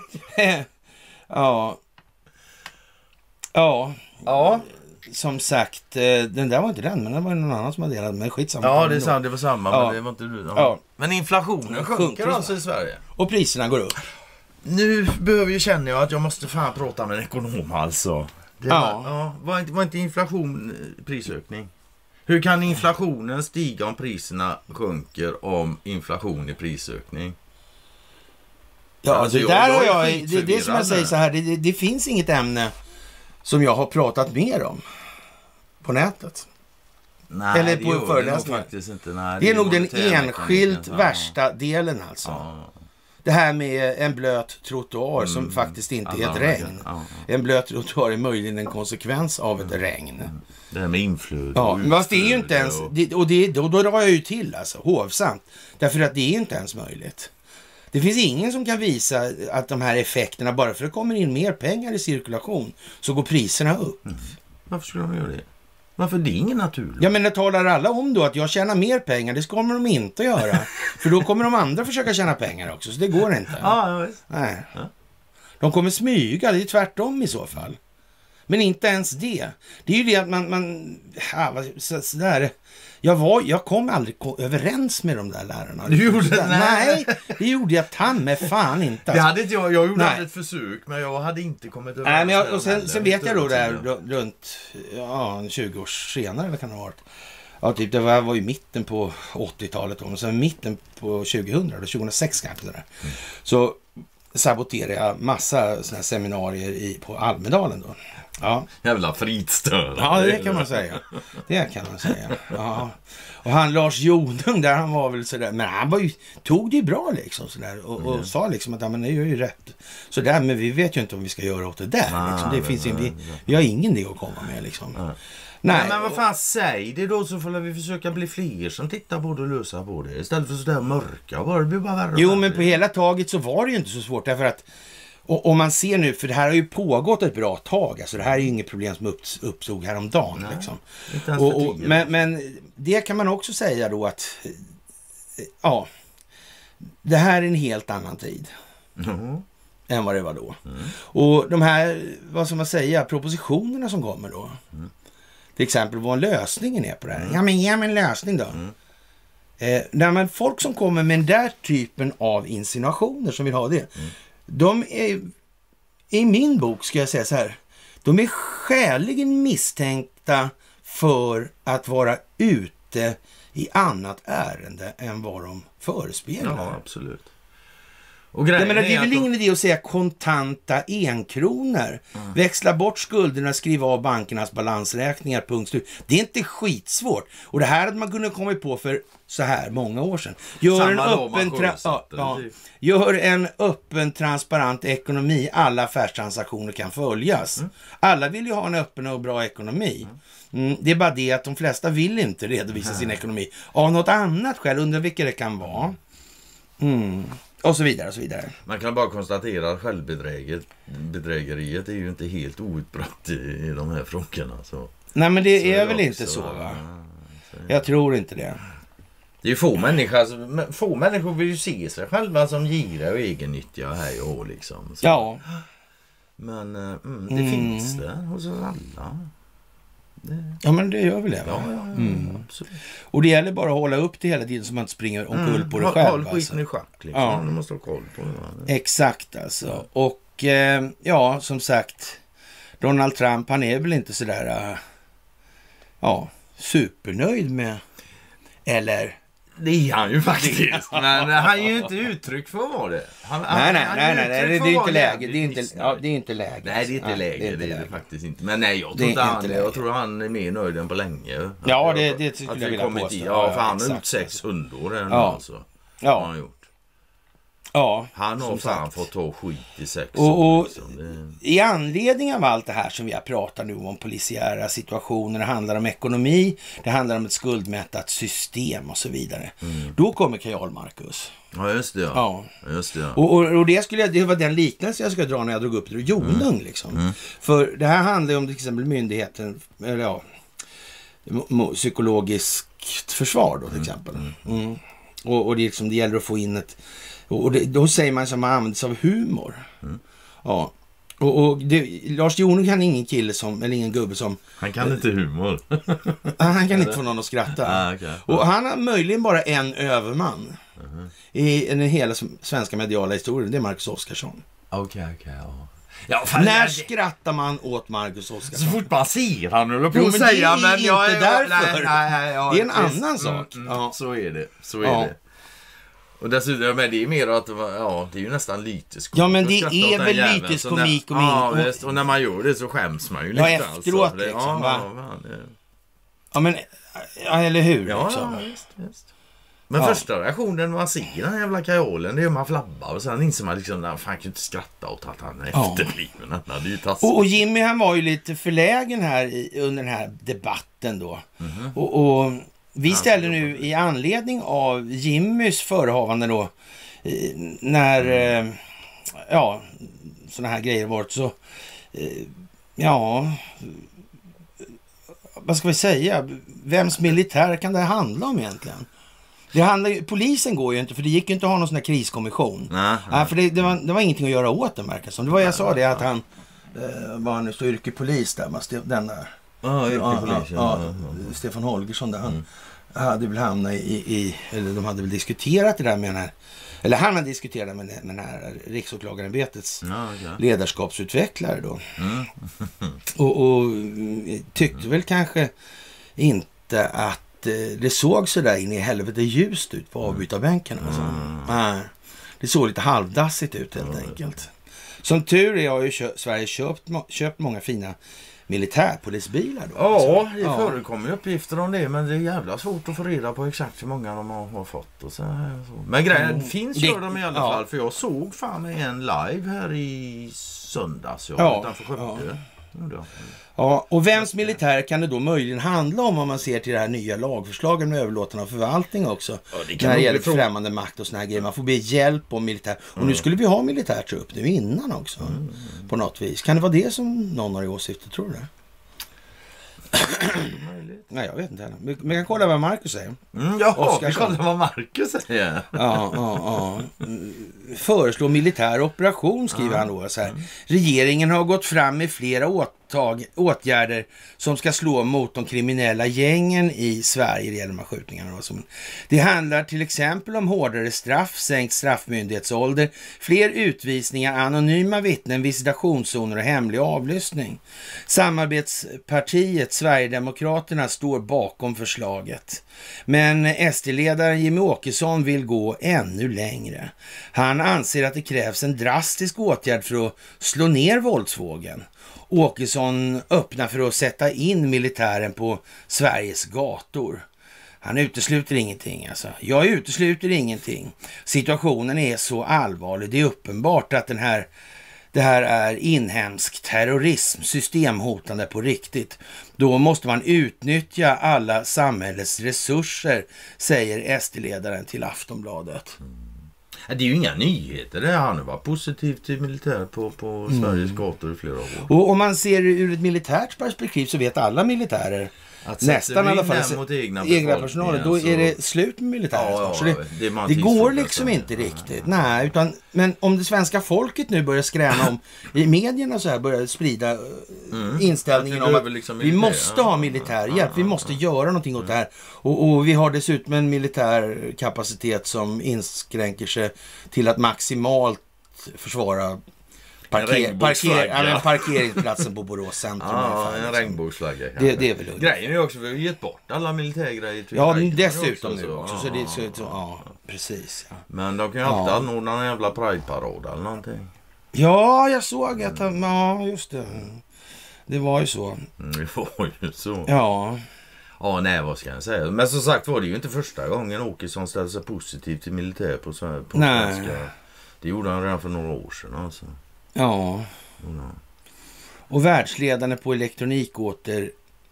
Ja. Ja. Ja. Som sagt, den där var inte den, men det var någon annan som hade delat, men skitsamma. Ja, det är sant, det var samma, ja. men det var inte du. Ja. Ja. Men inflationen sjunker, sjunker alltså i Sverige. Och priserna går upp. Nu behöver jag känna jag att jag måste fan prata med en ekonom alltså. Det var, Ja. ja, var, inte, var inte inflation prisökning? Hur kan inflationen stiga om priserna sjunker om inflation är prisökning? Ja, Alltså, det jag- där jag har är jag, det, det är som skitförvirrad jag säger där. så här, det, det, det finns inget ämne som jag har pratat mer om på nätet. Nej, Eller det på gör det nog föreläsningar. faktiskt inte. Nej, Det är nog den monetärmekaniken. enskilt Ja. värsta delen alltså. Ja. Det här med en blöt trottoar som Mm. faktiskt inte är Alla ett dagar. regn. Ja, En blöt trottoar är möjligen en konsekvens av ett regn. Det här med inflöde. Ja, och men fast det är ju utflöde inte ens, och- det, och det, då, då drar jag ju till alltså, hovsamt. Därför att det är ju inte ens möjligt. Det finns ingen som kan visa att de här effekterna, bara för att det kommer in mer pengar i cirkulation, så går priserna upp. Mm. Varför skulle de göra det? Varför det är ingen naturligt? Ja, men det talar alla om då att jag tjänar mer pengar, det kommer de inte att göra. För då kommer de andra försöka tjäna pengar också, så det går inte. Ja, ja, visst. Nej. Ja. De kommer smyga, det är tvärtom i så fall. Men inte ens det. Det är ju det att man, man ja, vad- så, så där. Jag, var, jag kom aldrig ko- överens med de där lärarna. Du gjorde det? Nej, det gjorde jag ta med fan inte. Det hade inte jag. Jag gjorde Nej. ett försök, men jag hade inte kommit överens. Nej, men jag, med och dem sen, heller. sen vet jag då Inte där övertygad. ru- runt ja, tjugo år senare, eller kan det ha varit. Ja, typ det var, var ju mitten på åttiotalet då, och sen mitten på tjugohundra, då, tjugohundrasex kanske. Där. Mm. Så saboterade jag massa såna här seminarier i, på Almedalen då. Ja. Jävla fritstörare. Ja, det kan man säga. Det kan man säga. Ja. Och han Lars Jonung där, han var väl sådär, men han var ju, tog det ju bra liksom sådär och, och mm. sa liksom att ja, men det är ju rätt. Sådär, men vi vet ju inte om vi ska göra åt det där. Nej, liksom. Det nej, finns nej, ju, vi, nej. vi har ingenting att komma med liksom. Nej. Nej. Nej, men vad fan, säg det då, så får vi försöka bli fler som tittar på det och lösa på det. Istället för sådär mörka, bara det blir bara värre. Jo, men på hela taget så var det ju inte så svårt, därför att och, och man ser nu, för det här har ju pågått ett bra tag, alltså det här är ju inget problem som upps, uppstod häromdagen. Nej, liksom. inte ens och, för och, tio. men, men det kan man också säga då att ja, det här är en helt annan tid Mm. än vad det var då. Mm. Och de här, vad ska man säga, propositionerna som kommer då. Mm. Till exempel vad lösningen är på det här. Ja, men ge mig en lösning då. Mm. Eh, när man, folk som kommer med den där typen av insinuationer som vill ha det, Mm. de är, i min bok ska jag säga så här, de är skäligen misstänkta för att vara ute i annat ärende än vad de förespeglar. Ja, absolut. Och Jag menar, det är att väl de- ingen idé att säga kontanta enkronor. Mm. Växla bort skulderna, skriva av bankernas balansräkningar, punkt slut. Det är inte skitsvårt. Och det här hade man kunnat komma på för så här många år sedan. Gör, Samma en dag man öppen, tra- sjösatte ja, det, ja. typ. Gör en öppen, transparent ekonomi. Alla affärstransaktioner kan följas. Mm. Alla vill ju ha en öppen och bra ekonomi. Mm, det är bara det att de flesta vill inte redovisa sin ekonomi. Av något annat skäl, undrar vilka det kan vara. Mm. Och så vidare och så vidare. Man kan bara konstatera att självbedrägeriet är ju inte helt outbrett i, i de här frågorna. Så. Nej, men det Så är det väl också, inte så, va? ja, så. Jag tror inte det. Det är ju få människor, alltså, men få människor vill ju se sig själva som giriga och egennyttiga här och år, liksom. Så. Ja. Men eh, mm, det Mm. finns det hos oss alla. Det, Ja, men det gör väl det, va? ja, ja, ja, Mm. absolut. Och det gäller bara att hålla upp det hela tiden så man inte springer omkull på det Håll- själv. Håll skiten Alltså. i schack, liksom. Ja. Du måste ha koll på det. Va? Exakt, alltså. Och eh, ja, som sagt, Donald Trump, han är väl inte sådär uh, ja, supernöjd med, eller... Det är han ju faktiskt. Men han är ju inte uttryck för att vara det. Han, Nej, han, nej, han nej, är nej, uttryck nej, för det är att inte vara läge. jävligt Det är inte, missnöjd. ja, det är inte läge. Nej, det är inte Nej, läge. Det är det, läge. faktiskt inte. Men nej, jag Det tror är inte han inte Jag läge. tror han är mer nöjd än på länge. Ja, Att det- jag- det skulle att jag vi vilja kommit påstå. i- Ja, Ja, för han har exakt. gjort sex hundår än Ja. alltså. Har Ja, han gjort. ja. Han har som fan sagt. fått ta skit i sex Och- år. och- Liksom. Det, I anledning av allt det här som vi har pratat nu om, polisiära situationer, det handlar om ekonomi, det handlar om ett skuldmättat system och så vidare. Mm. Då kommer Karl Marcus. ja, just det. Ja. Ja. Just det. Ja. Och, och, och det, skulle jag, det var den liknelse jag skulle dra när jag drog upp det. Jonung liksom. Mm. För det här handlar ju om till exempel myndigheten, eller ja, mo- mo- psykologiskt försvar då till exempel. Mm. Och, och det, är liksom, det gäller att få in ett... Och det, då säger man att man använder sig av humor. Mm. Ja. Och, och det, Lars Jonung kan ingen kille som, eller ingen gubbe som... Han kan inte humor. Han kan inte få någon att skratta. Ah, okay. Och han har möjligen bara en överman uh-huh. i den hela svenska mediala historien. Det är Marcus Oskarsson. Okej, okay, okej, okay, ja. Ja, fan, när det... skrattar man åt Marcus Oskarsson? Så fort man ser han eller på jo, att säga, men det är men inte jag är därför. Nej, nej, nej, ja, det är en visst. annan sak. Mm, mm, ja. Så är det. Så är ja. det. Och dessutom, men det är mer att ja, det är ju nästan lytisk. Ja, men det är väl lytisk komik och min. Ja, visst, och när man gör det så skäms man ju lite. Ja, efteråt alltså. liksom, ja, va? Ja, det... ja, men ja, eller hur? Ja, liksom. ja visst, visst. Men ja. Första reaktionen när man ser den jävla kajolen, det är att man flabbar och sen inser man liksom, fan kan ju inte skratta åt att han är ja. efterbliven. Han är ju taskigt. Och, och Jimmy, han var ju lite förlägen här i, under den här debatten då. Mm-hmm. Och, och vi ställer nu i anledning av Jimmys förehavande då, när mm. eh, ja, såna här grejer varit så eh, ja, vad ska vi säga, vems militär kan det handla om egentligen? Det handlar, polisen går ju inte, för det gick ju inte att ha någon sån här kriskommission. Nej, ja, för det, det, var, det var ingenting att göra åt den, verkar som. Det var jag sa det att han eh, var han så yrkepolis där, den där. Ah, yrkepolis, ja, ja, ja, Stefan Holgersson där, han mm. hade väl hamnat i, i, eller de hade väl diskuterat det där med den här, eller han hade diskuterat med, med den här riksåklagarämbetets ja, okay. ledarskapsutvecklare då. Mm. och, och tyckte väl kanske inte att det såg så där in i helvete ljust ut på avbytarbänken. Alltså. Mm. Nej, det såg lite halvdassigt ut helt mm. enkelt. Som tur är har ju kö- Sverige köpt, köpt många fina militärpolisbilar då. Ja, alltså. det ja. förekommer uppgifter om det, men det är jävla svårt att få reda på exakt hur många de har, har fått. Och så här, så. Men grejen mm. finns ju dem i alla ja. fall, för jag såg fan med en live här i söndags. Jag ja. utanför Skövde. Ja. Ja, och vems militär kan det då möjligen handla om om man ser till det här nya lagförslaget med överlåtande av förvaltning också? Ja, det kan när det gäller främmande makt och såna här grejer. Man får be hjälp om militär. Och mm. nu skulle vi ha militärtrupp nu innan också. Mm. På något vis. Kan det vara det som någon har i åsikter, tror du det? Nej, jag vet inte heller. Men vi kan kolla vad Marcus säger. Mm, ja, vi kollar vad Marcus säger. Ja, ja, ja. Föreslår militär operation, skriver ja. han då. Så här. Mm. Regeringen har gått fram med flera åtag, åtgärder som ska slå mot de kriminella gängen i Sverige. Det gäller de här skjutningarna. Det handlar till exempel om hårdare straff, sänkt straffmyndighetsålder, fler utvisningar, anonyma vittnen, visitationszoner och hemlig avlyssning. Samarbetspartiet Sverigedemokraterna står bakom förslaget. Men S D-ledaren Jimmie Åkesson vill gå ännu längre. Han anser att det krävs en drastisk åtgärd för att slå ner våldsvågen. Åkesson öppnar för att sätta in militären på Sveriges gator. Han utesluter ingenting alltså. Jag utesluter ingenting. Situationen är så allvarlig. Det är uppenbart att den här Det här är inhemsk terrorism, systemhotande på riktigt. Då måste man utnyttja alla samhällets resurser, säger S D-ledaren till Aftonbladet. Mm. Det är ju inga nyheter. Det han var positiv till militär på, på Sveriges mm. gator i flera år. Och om man ser ur ett militärt perspektiv så vet alla militärer att nästan i alla fall mot egna, egna personal, då så... är det slut med militären. Ja, ja, så det, det, det går liksom inte riktigt. Nej, utan, men om det svenska folket nu börjar skräna om i medierna så här börjar sprida mm. inställningen om att liksom vi måste ha militär hjälp, vi måste ja, göra någonting åt det här. Och, och vi har dessutom en militär kapacitet som inskränker sig till att maximalt försvara Parker, parker, ja, parkeringsplatsen på Borås centrum. Ja, en regnbågsflagga. Det, det är väl grejen är också, vi har gett bort alla militärgrejer. Ja, dessutom också, nu också. Så, så det, så, så, ja, precis. Ja. Men de kan ju alltid ja. anordna en jävla Pride-parad eller någonting. Ja, jag såg att han, ja, just det. Det var ju så. Mm, det var ju så. Ja. Ja, nej, vad ska jag säga. Men som sagt var det ju inte första gången Åkesson ställde sig positivt till militär på, på nej. svenska. Det gjorde han redan för några år sedan alltså. Ja. Mm. Och världsledande på elektronikåter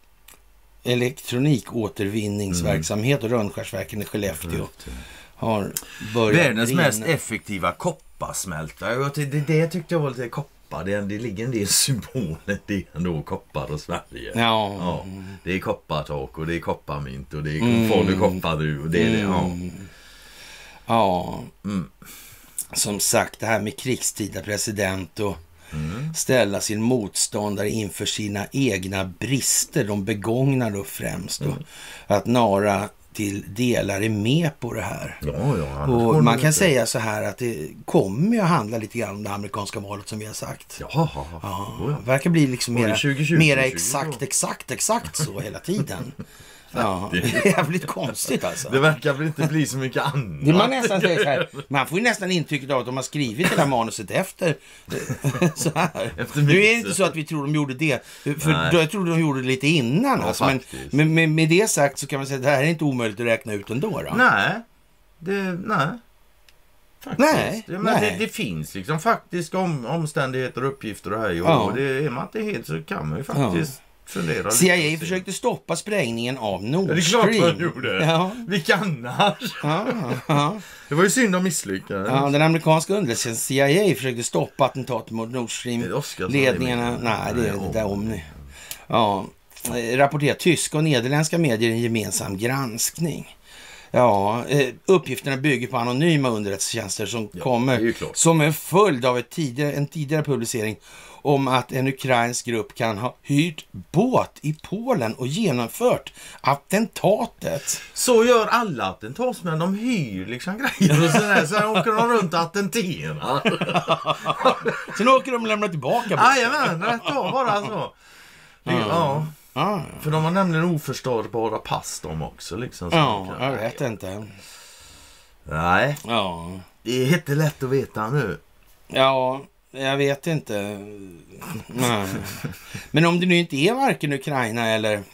elektronikåtervinningsverksamhet mm. och Rönnskärsverken i Skellefteå har börjat världens rinna. Mest effektiva kopparsmältare. Det, det, det tyckte jag var lite koppar. Det, det ligger en del symboler det ändå, koppar och Sverige. Ja. Ja. Det är koppartak och det är kopparmynt och det är mm. folk koppar du och det är det. Ja. Ja, Mm. som sagt, det här med krigstida president och Mm. ställa sin motståndare inför sina egna brister, de begångna då främst. Mm. Och att några till delar är med på det här. Ja, ja. annars går Och det man inte. kan säga så här att det kommer ju att handla lite grann om det amerikanska valet som vi har sagt. Ja, ja. Ja, ja. verkar bli liksom Både mera, tjugo tjugo mera och tjugo exakt, tjugo. exakt, exakt så hela tiden. Ja, Det- det är jävligt konstigt alltså. Det verkar väl inte bli så mycket annat. Det man nästan säger så här, man får ju nästan intrycket av att de har skrivit det där manuset efter så här. Efter Nu är det mixen. inte så att vi tror de gjorde det, för Nej. då, jag tror de gjorde det lite innan. Ja, Alltså, men faktiskt. med, med, med det sagt så kan man säga att det här är inte omöjligt att räkna ut ändå. Då. Nej, det, nej. Faktiskt. Nej, det, men nej. Det, det finns liksom faktiska om, omständigheter och uppgifter och här. Och Ja. det, är man inte helt så kan man ju faktiskt fundera. C I A lite. försökte stoppa sprängningen av Nord Ja, det är klart Stream. man gjorde. Ja, Vilka annars? ja, ja. Det var ju synd att misslyckas. Ja, den amerikanska underrättelsen C I A försökte stoppa attentatet mot Nord Det är Stream. Oscar som Ledningarna, är med. nej det är Nej, det där om ni. Ja, eh, rapporterar tyska och nederländska medier i en gemensam granskning. Ja, eh, uppgifterna bygger på anonyma underrättelsetjänster som Ja, kommer det är ju klart. som en följd av ett tidigare, en tidigare publicering om att en ukrainsk grupp kan ha hyrt båt i Polen och genomfört attentatet. Så gör alla attentatsmän. De hyr liksom grejer och sådär. Sen åker de runt och attenterar. Sen åker de och lämnar tillbaka båten. Jajamän, rätt av bara så. Det, ja. Ja, För de har nämligen oförstörbara pass de också. Liksom, så ja, de kan- jag vet inte. Nej, Ja, det är inte lätt att veta nu. ja, jag vet inte. Nej. Men om det nu inte är varken Ukraina eller...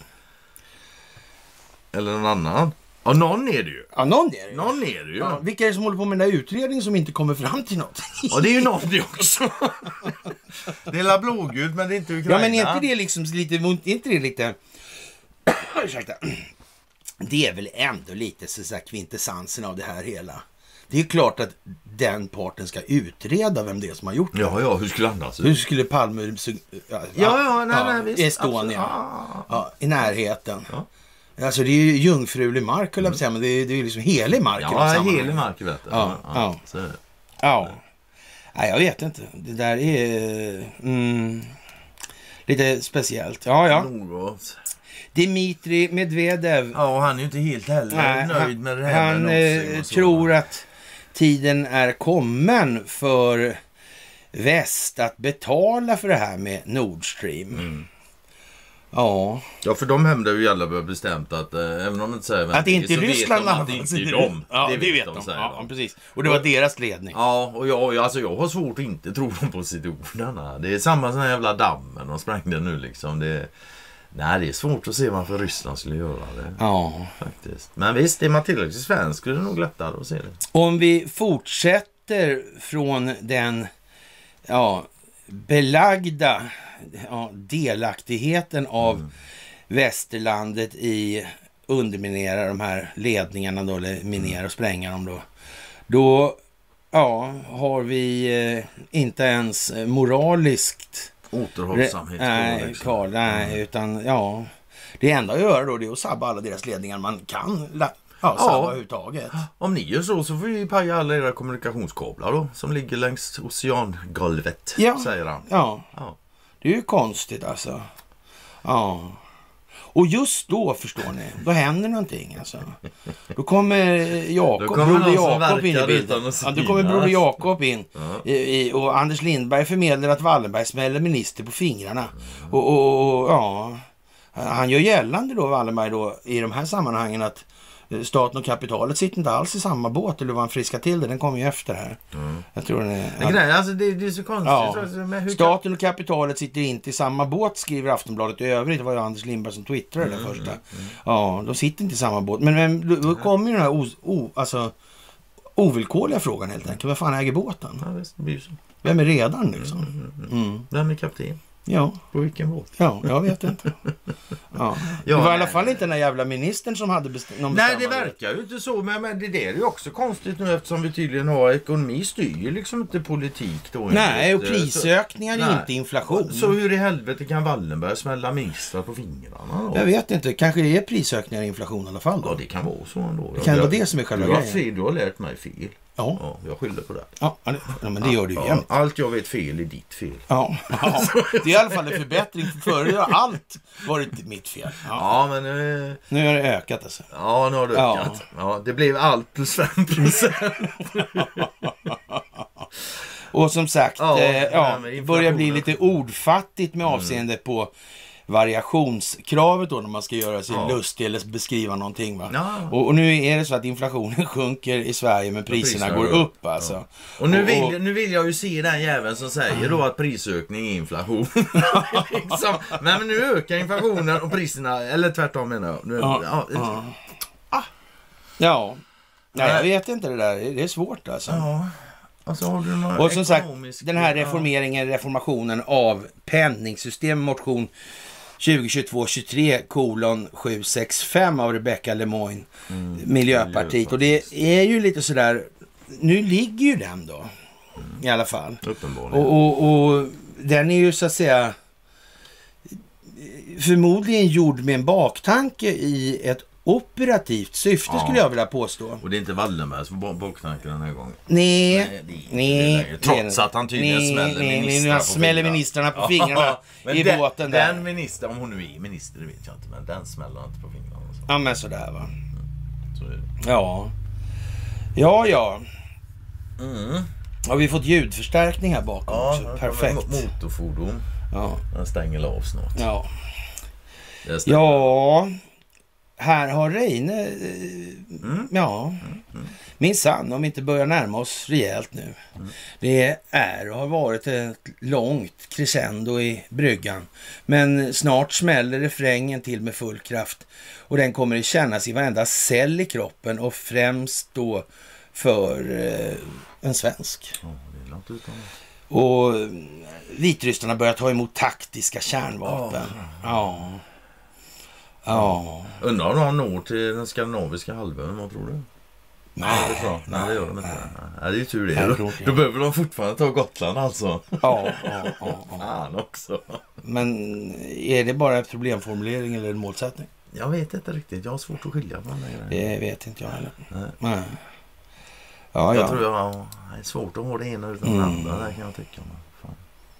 Eller någon annan. Ja, någon är det ju. Ja, någon är det. Någon är det ju. Ja, vilka är det som håller på med den där utredningen som inte kommer fram till något? Ja, det är ju någon det också. Det är la blågult, men det är inte Ukraina. Ja, men är inte det liksom lite... Är inte det lite... Ursäkta. Det är väl ändå lite så här kvintessensen av det här hela. Det är klart att den parten ska utreda vem det är som har gjort det. Ja, ja, hur skulle annars? Hur skulle Palme... Ja, Ja, ja, nej, nej, visst. Estonia. Absolut. Ja, i närheten. Ja. Alltså det är ju jungfrulig mark, höll jag på att säga, men det är, det är liksom helig mark. i det Ja, sammanhanget. helig mark vet du. Ja, ja. Så är det. Ja. Nej, jag vet inte. Det där är mm, lite speciellt. Ja, ja. Något. Dimitri Medvedev. Ja, och han är ju inte helt heller Nej, nöjd med det här. Han med Nord Stream eh, och så. tror att tiden är kommen för väst att betala för det här med Nord Stream. Mm. Ja. Ja, för de hämndar ju alla bör bestämt att eh, även om de inte säger vem Att det är, inte så Ryssland vet de att det inte är dem. Ja, det, vet de. säger Ja, de. precis. Och det var deras ledning. Ja, och jag, jag- alltså jag har svårt att inte tro dem på sitt ord. Nanna. Det är samma sån här jävla dammen de sprängde nu liksom. Det, nej, det är svårt att se varför Ryssland skulle göra det. Ja. Faktiskt. Men visst, är man tillräckligt svensk skulle det nog lättare att se det. Om vi fortsätter från den ja, belagda ja, delaktigheten av Mm. västerlandet i underminera de här ledningarna då, eller minera och spränga dem då. Då ja, har vi eh, inte ens eh, moraliskt Återhållsamhet. nej, liksom. Karl, nej, Mm. utan ja, det enda jag gör då det är att sabba alla deras ledningar man kan la, ja, sabba Ja. överhuvudtaget. Om ni gör så så får vi paja alla era kommunikationskablar då, som ligger längs oceangolvet, Ja. säger han. Ja. Ja. Det är ju konstigt alltså. Ja. Och just då, förstår ni, då händer någonting alltså. Då kommer Jakob, Då kommer broder någon som Jakob in i verkar bilden. utan att Ja, då kommer synas. broder Jakob in. Ja. I, i, och Anders Lindberg förmedlar att Wallenberg smäller minister på fingrarna. Mm. Och, och, och ja, han gör gällande då, Wallenberg då, i de här sammanhangen att staten och kapitalet sitter inte alls i samma båt, eller vad han friskar till det, den kommer ju efter här. Mm. Jag tror den är... Men grejen, alltså det, det är så konstigt. Ja. Så, men hur Staten och kapitalet sitter inte i samma båt, skriver Aftonbladet i övrigt. Det var ju Anders Lindberg som twittrade Mm, det första. Ja, de sitter inte i samma båt. Men, men då, då kommer ju den här o, o, alltså, ovillkorliga frågan helt enkelt. Vem fan äger båten? kan... Ja, visst, det blir ju så. Vem är redaren liksom? Mm. Vem är kapten? Ja. På vilken båt? Ja, jag vet inte. Ja. Det var i alla fall inte den där jävla ministern som hade bestämt. Nej, det verkar ju inte så. Men, men det, det är ju också konstigt nu eftersom vi tydligen har ekonomi styr liksom inte politik då. Nej, och prisökningar är inte inflation. Så hur i helvete kan Wallenberg smälla ministrar på fingrarna då? Jag vet inte. Kanske det är prisökningar och inflation i alla fall då. Ja, det kan vara så ändå. Det kan jag, vara det som är själva du har grejen. fel, du har lärt mig fel. Ja. Ja, jag skyller på det. Ja, ja, men det gör du ju Ja, jämt. allt jag vet fel är ditt fel. Ja, ja. Det är i alla fall en förbättring. Förr har allt varit mitt fel. Ja. Ja, men nu... Nu har det ökat alltså. Ja, nu har det Ja. ökat. Ja, det blev allt plus fem procent. Och som sagt, Ja, eh, ja, men det börjar bli inflationen. lite ordfattigt med avseende på variationskravet då när man ska göra sig Ja. lustig eller beskriva någonting. Va? Ja. Och, och nu är det så att inflationen sjunker i Sverige men priserna, priserna går går upp alltså. Ja. Och nu Och- vill, och- nu vill jag ju se den jäveln som säger då att prisökning är inflation. liksom. Men, men nu ökar inflationen och priserna, eller tvärtom menar jag. Nu, Ja, ja, ja. Ah. Ja, nej, jag Nej. vet inte det där. Det är svårt alltså. ja. Alltså, har du några Och som sagt, ekonomisk- den här ja. reformeringen, reformationen av penningsystem, motion tjugo tjugotvå tjugotre kolon sju sex fem av Rebecca Lemoine, Mm, Miljöpartiet. Och det är ju lite sådär, nu ligger ju den då, i alla fall. Uppenbarligen. Och, och, och den är ju så att säga förmodligen gjord med en baktanke i ett operativt syfte Ja. skulle jag vilja påstå. Och det är inte Wallenberg som var bakknarken den här gången. Nej, Nej, det är inte nej, det längre. Trots att han tydligen nej, smäller nej, ministrar nej, på smäller fingrarna. ministrarna på fingrarna Men i den, båten där. Den minister, om hon nu är minister, det vet jag inte, men den smäller inte på fingrarna. Så. Ja, men sådär va. Så är det. Ja. Ja, ja. Mm. Har vi fått ljudförstärkning här bakom Ja, också? Perfekt. Motorfordon. Ja. Den stänger av snart. Ja. Det stänger. Ja. Här har Reine... eh, Mm. Ja. Minsann, om vi inte börjar närma oss rejält nu. Mm. Det är och har varit ett långt crescendo i bryggan. Men snart smäller refrängen till med full kraft. Och den kommer att kännas i varenda cell i kroppen. Och främst då för eh, en svensk. Ja, det är långt utan. Och Vitryssarna börjar ta emot taktiska kärnvapen. Ja. Ja. Undrar om de når till den skandinaviska halvön, vad tror du? Nej. Det tror jag. Nej, det gör de inte. Nej, det är ju tur det. Nej, Då, tror inte jag. då behöver de fortfarande ta Gotland alltså. Ja, ja, ja, ja. Fan också. Men är det bara en problemformulering eller en målsättning? Jag vet inte riktigt. Jag har svårt att skilja på den där grejen. Det vet inte jag heller. Nej. Nej. Ja, Jag ja. tror jag har det är svårt att ha det ena utan Mm. det andra. Där kan jag tycka. Men fan.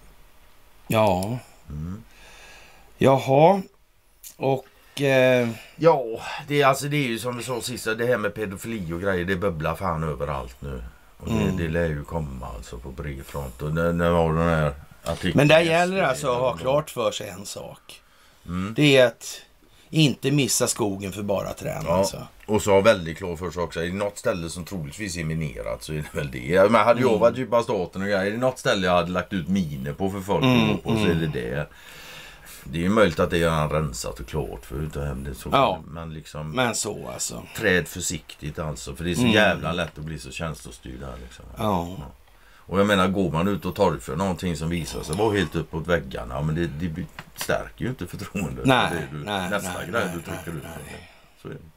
Ja. Mm. Jaha. Och... Eh, Ja, det är, alltså, det är ju som vi sa sist. Det här med pedofili och grejer. Det bubblar fan överallt nu. Och det, Mm. det lär ju komma alltså på bred front. Och när, när var den här artikeln. men där gäller det alltså att ha klart för sig en sak. Mm. Det är att inte missa skogen för bara träna. Ja, Alltså. och så har väldigt klart för sig också. Är det något ställe som troligtvis är minerat så är det väl det. Men hade jag Mm. varit djupa staten och grejer. Är det något ställe jag hade lagt ut miner på för folk Mm, att gå på så är det det. Det är ju möjligt att det är redan rensat och klart för utav det så. Ja. Men liksom Men så alltså. träd försiktigt alltså. För det är så Mm. jävla lätt att bli så känslostyrd här liksom. Ja. Och jag menar, går man ut och torgför någonting som visar sig vara helt uppåt väggarna, ja, men det, det blir- stärker ju inte förtroendet. Nej, för det du, nej, nästa nej, grej nej, du trycker nej, ut. nej. Så är det.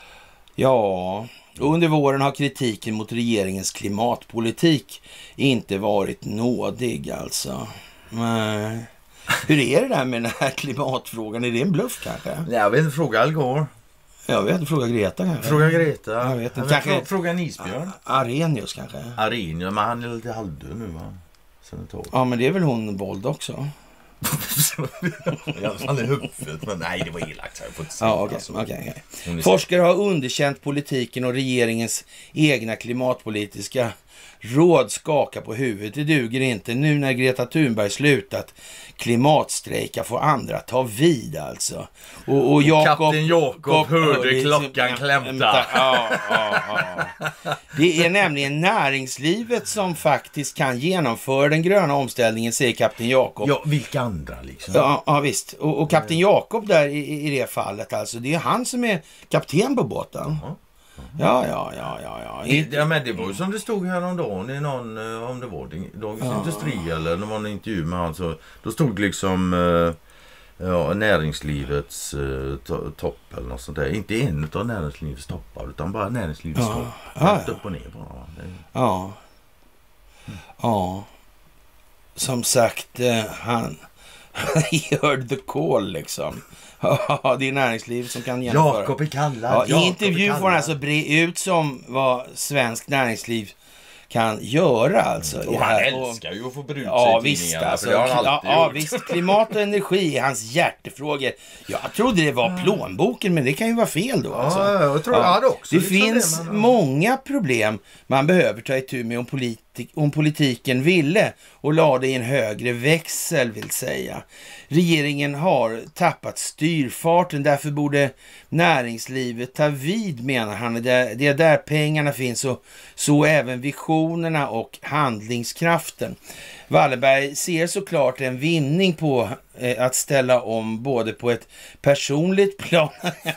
Ja, och under våren har kritiken mot regeringens klimatpolitik inte varit nådig alltså. Nej. Hur är det där med den här klimatfrågan? Är det en bluff kanske? Nej, jag vet inte, fråga Al Gore. Jag vet inte, fråga Greta kanske. Fråga Greta. Jag vet inte, Men kanske- frå- Fråga en isbjörn. Arrhenius kanske. Arrhenius, men han är lite halvdöd nu va? Sen ett tag. Ja, men det är väl hon våld också? Han är huvudet, men nej det var elakt. Jag får inte säga Ja, okej. alltså. okej, okej. Hon är Forskare har underkänt politiken och regeringens egna klimatpolitiska råd skaka på huvudet. Det duger inte. Nu när Greta Thunberg slutat klimatstrejka får andra ta vid alltså. Och, och Jakob, Kapten Jakob hörde klockan klämta. Ja, ja, ja. Det är nämligen näringslivet som faktiskt kan genomföra den gröna omställningen, säger Kapten Jakob. Ja, vilka andra liksom? Ja, ja visst. Och, och Kapten Jakob där i, i det fallet alltså, det är han som är kapten på båten. Ja. Ja, ja, ja, ja, ja. Det, ja, men det var ju som det stod häromdagen i någon, om det var Dagens ja. Industri eller det var en intervju med han, så då stod liksom ja, näringslivets uh, to- topp eller något sånt där. Inte en av näringslivets toppar utan bara näringslivets ja. topp. Ja, ja. Upp och ner bara. Det... Ja. Mm. Ja. Som sagt, eh, han he heard the call liksom. Ja, det är näringsliv som kan genomföra. Jakob är kallad. Ja, Jakob i intervju får han alltså bre ut som vad svensk näringsliv kan göra alltså. Och han älskar ju att få brut ja, sig i visst, tidningarna, alltså, för det har han ja, alltid ja, gjort. visst, klimat och energi är hans hjärtefrågor. Jag trodde det var plånboken, men det kan ju vara fel då. Alltså. Ja, jag tror ja. jag också. Det liksom finns det, men, många problem man behöver ta itu med om, politik, om politiken ville och lade i en högre växel, vill säga. Regeringen har tappat styrfarten, därför borde näringslivet ta vid, menar han. Det är där pengarna finns och så även visionerna och handlingskraften. Wallenberg ser såklart en vinning på eh, att ställa om både på ett personligt plan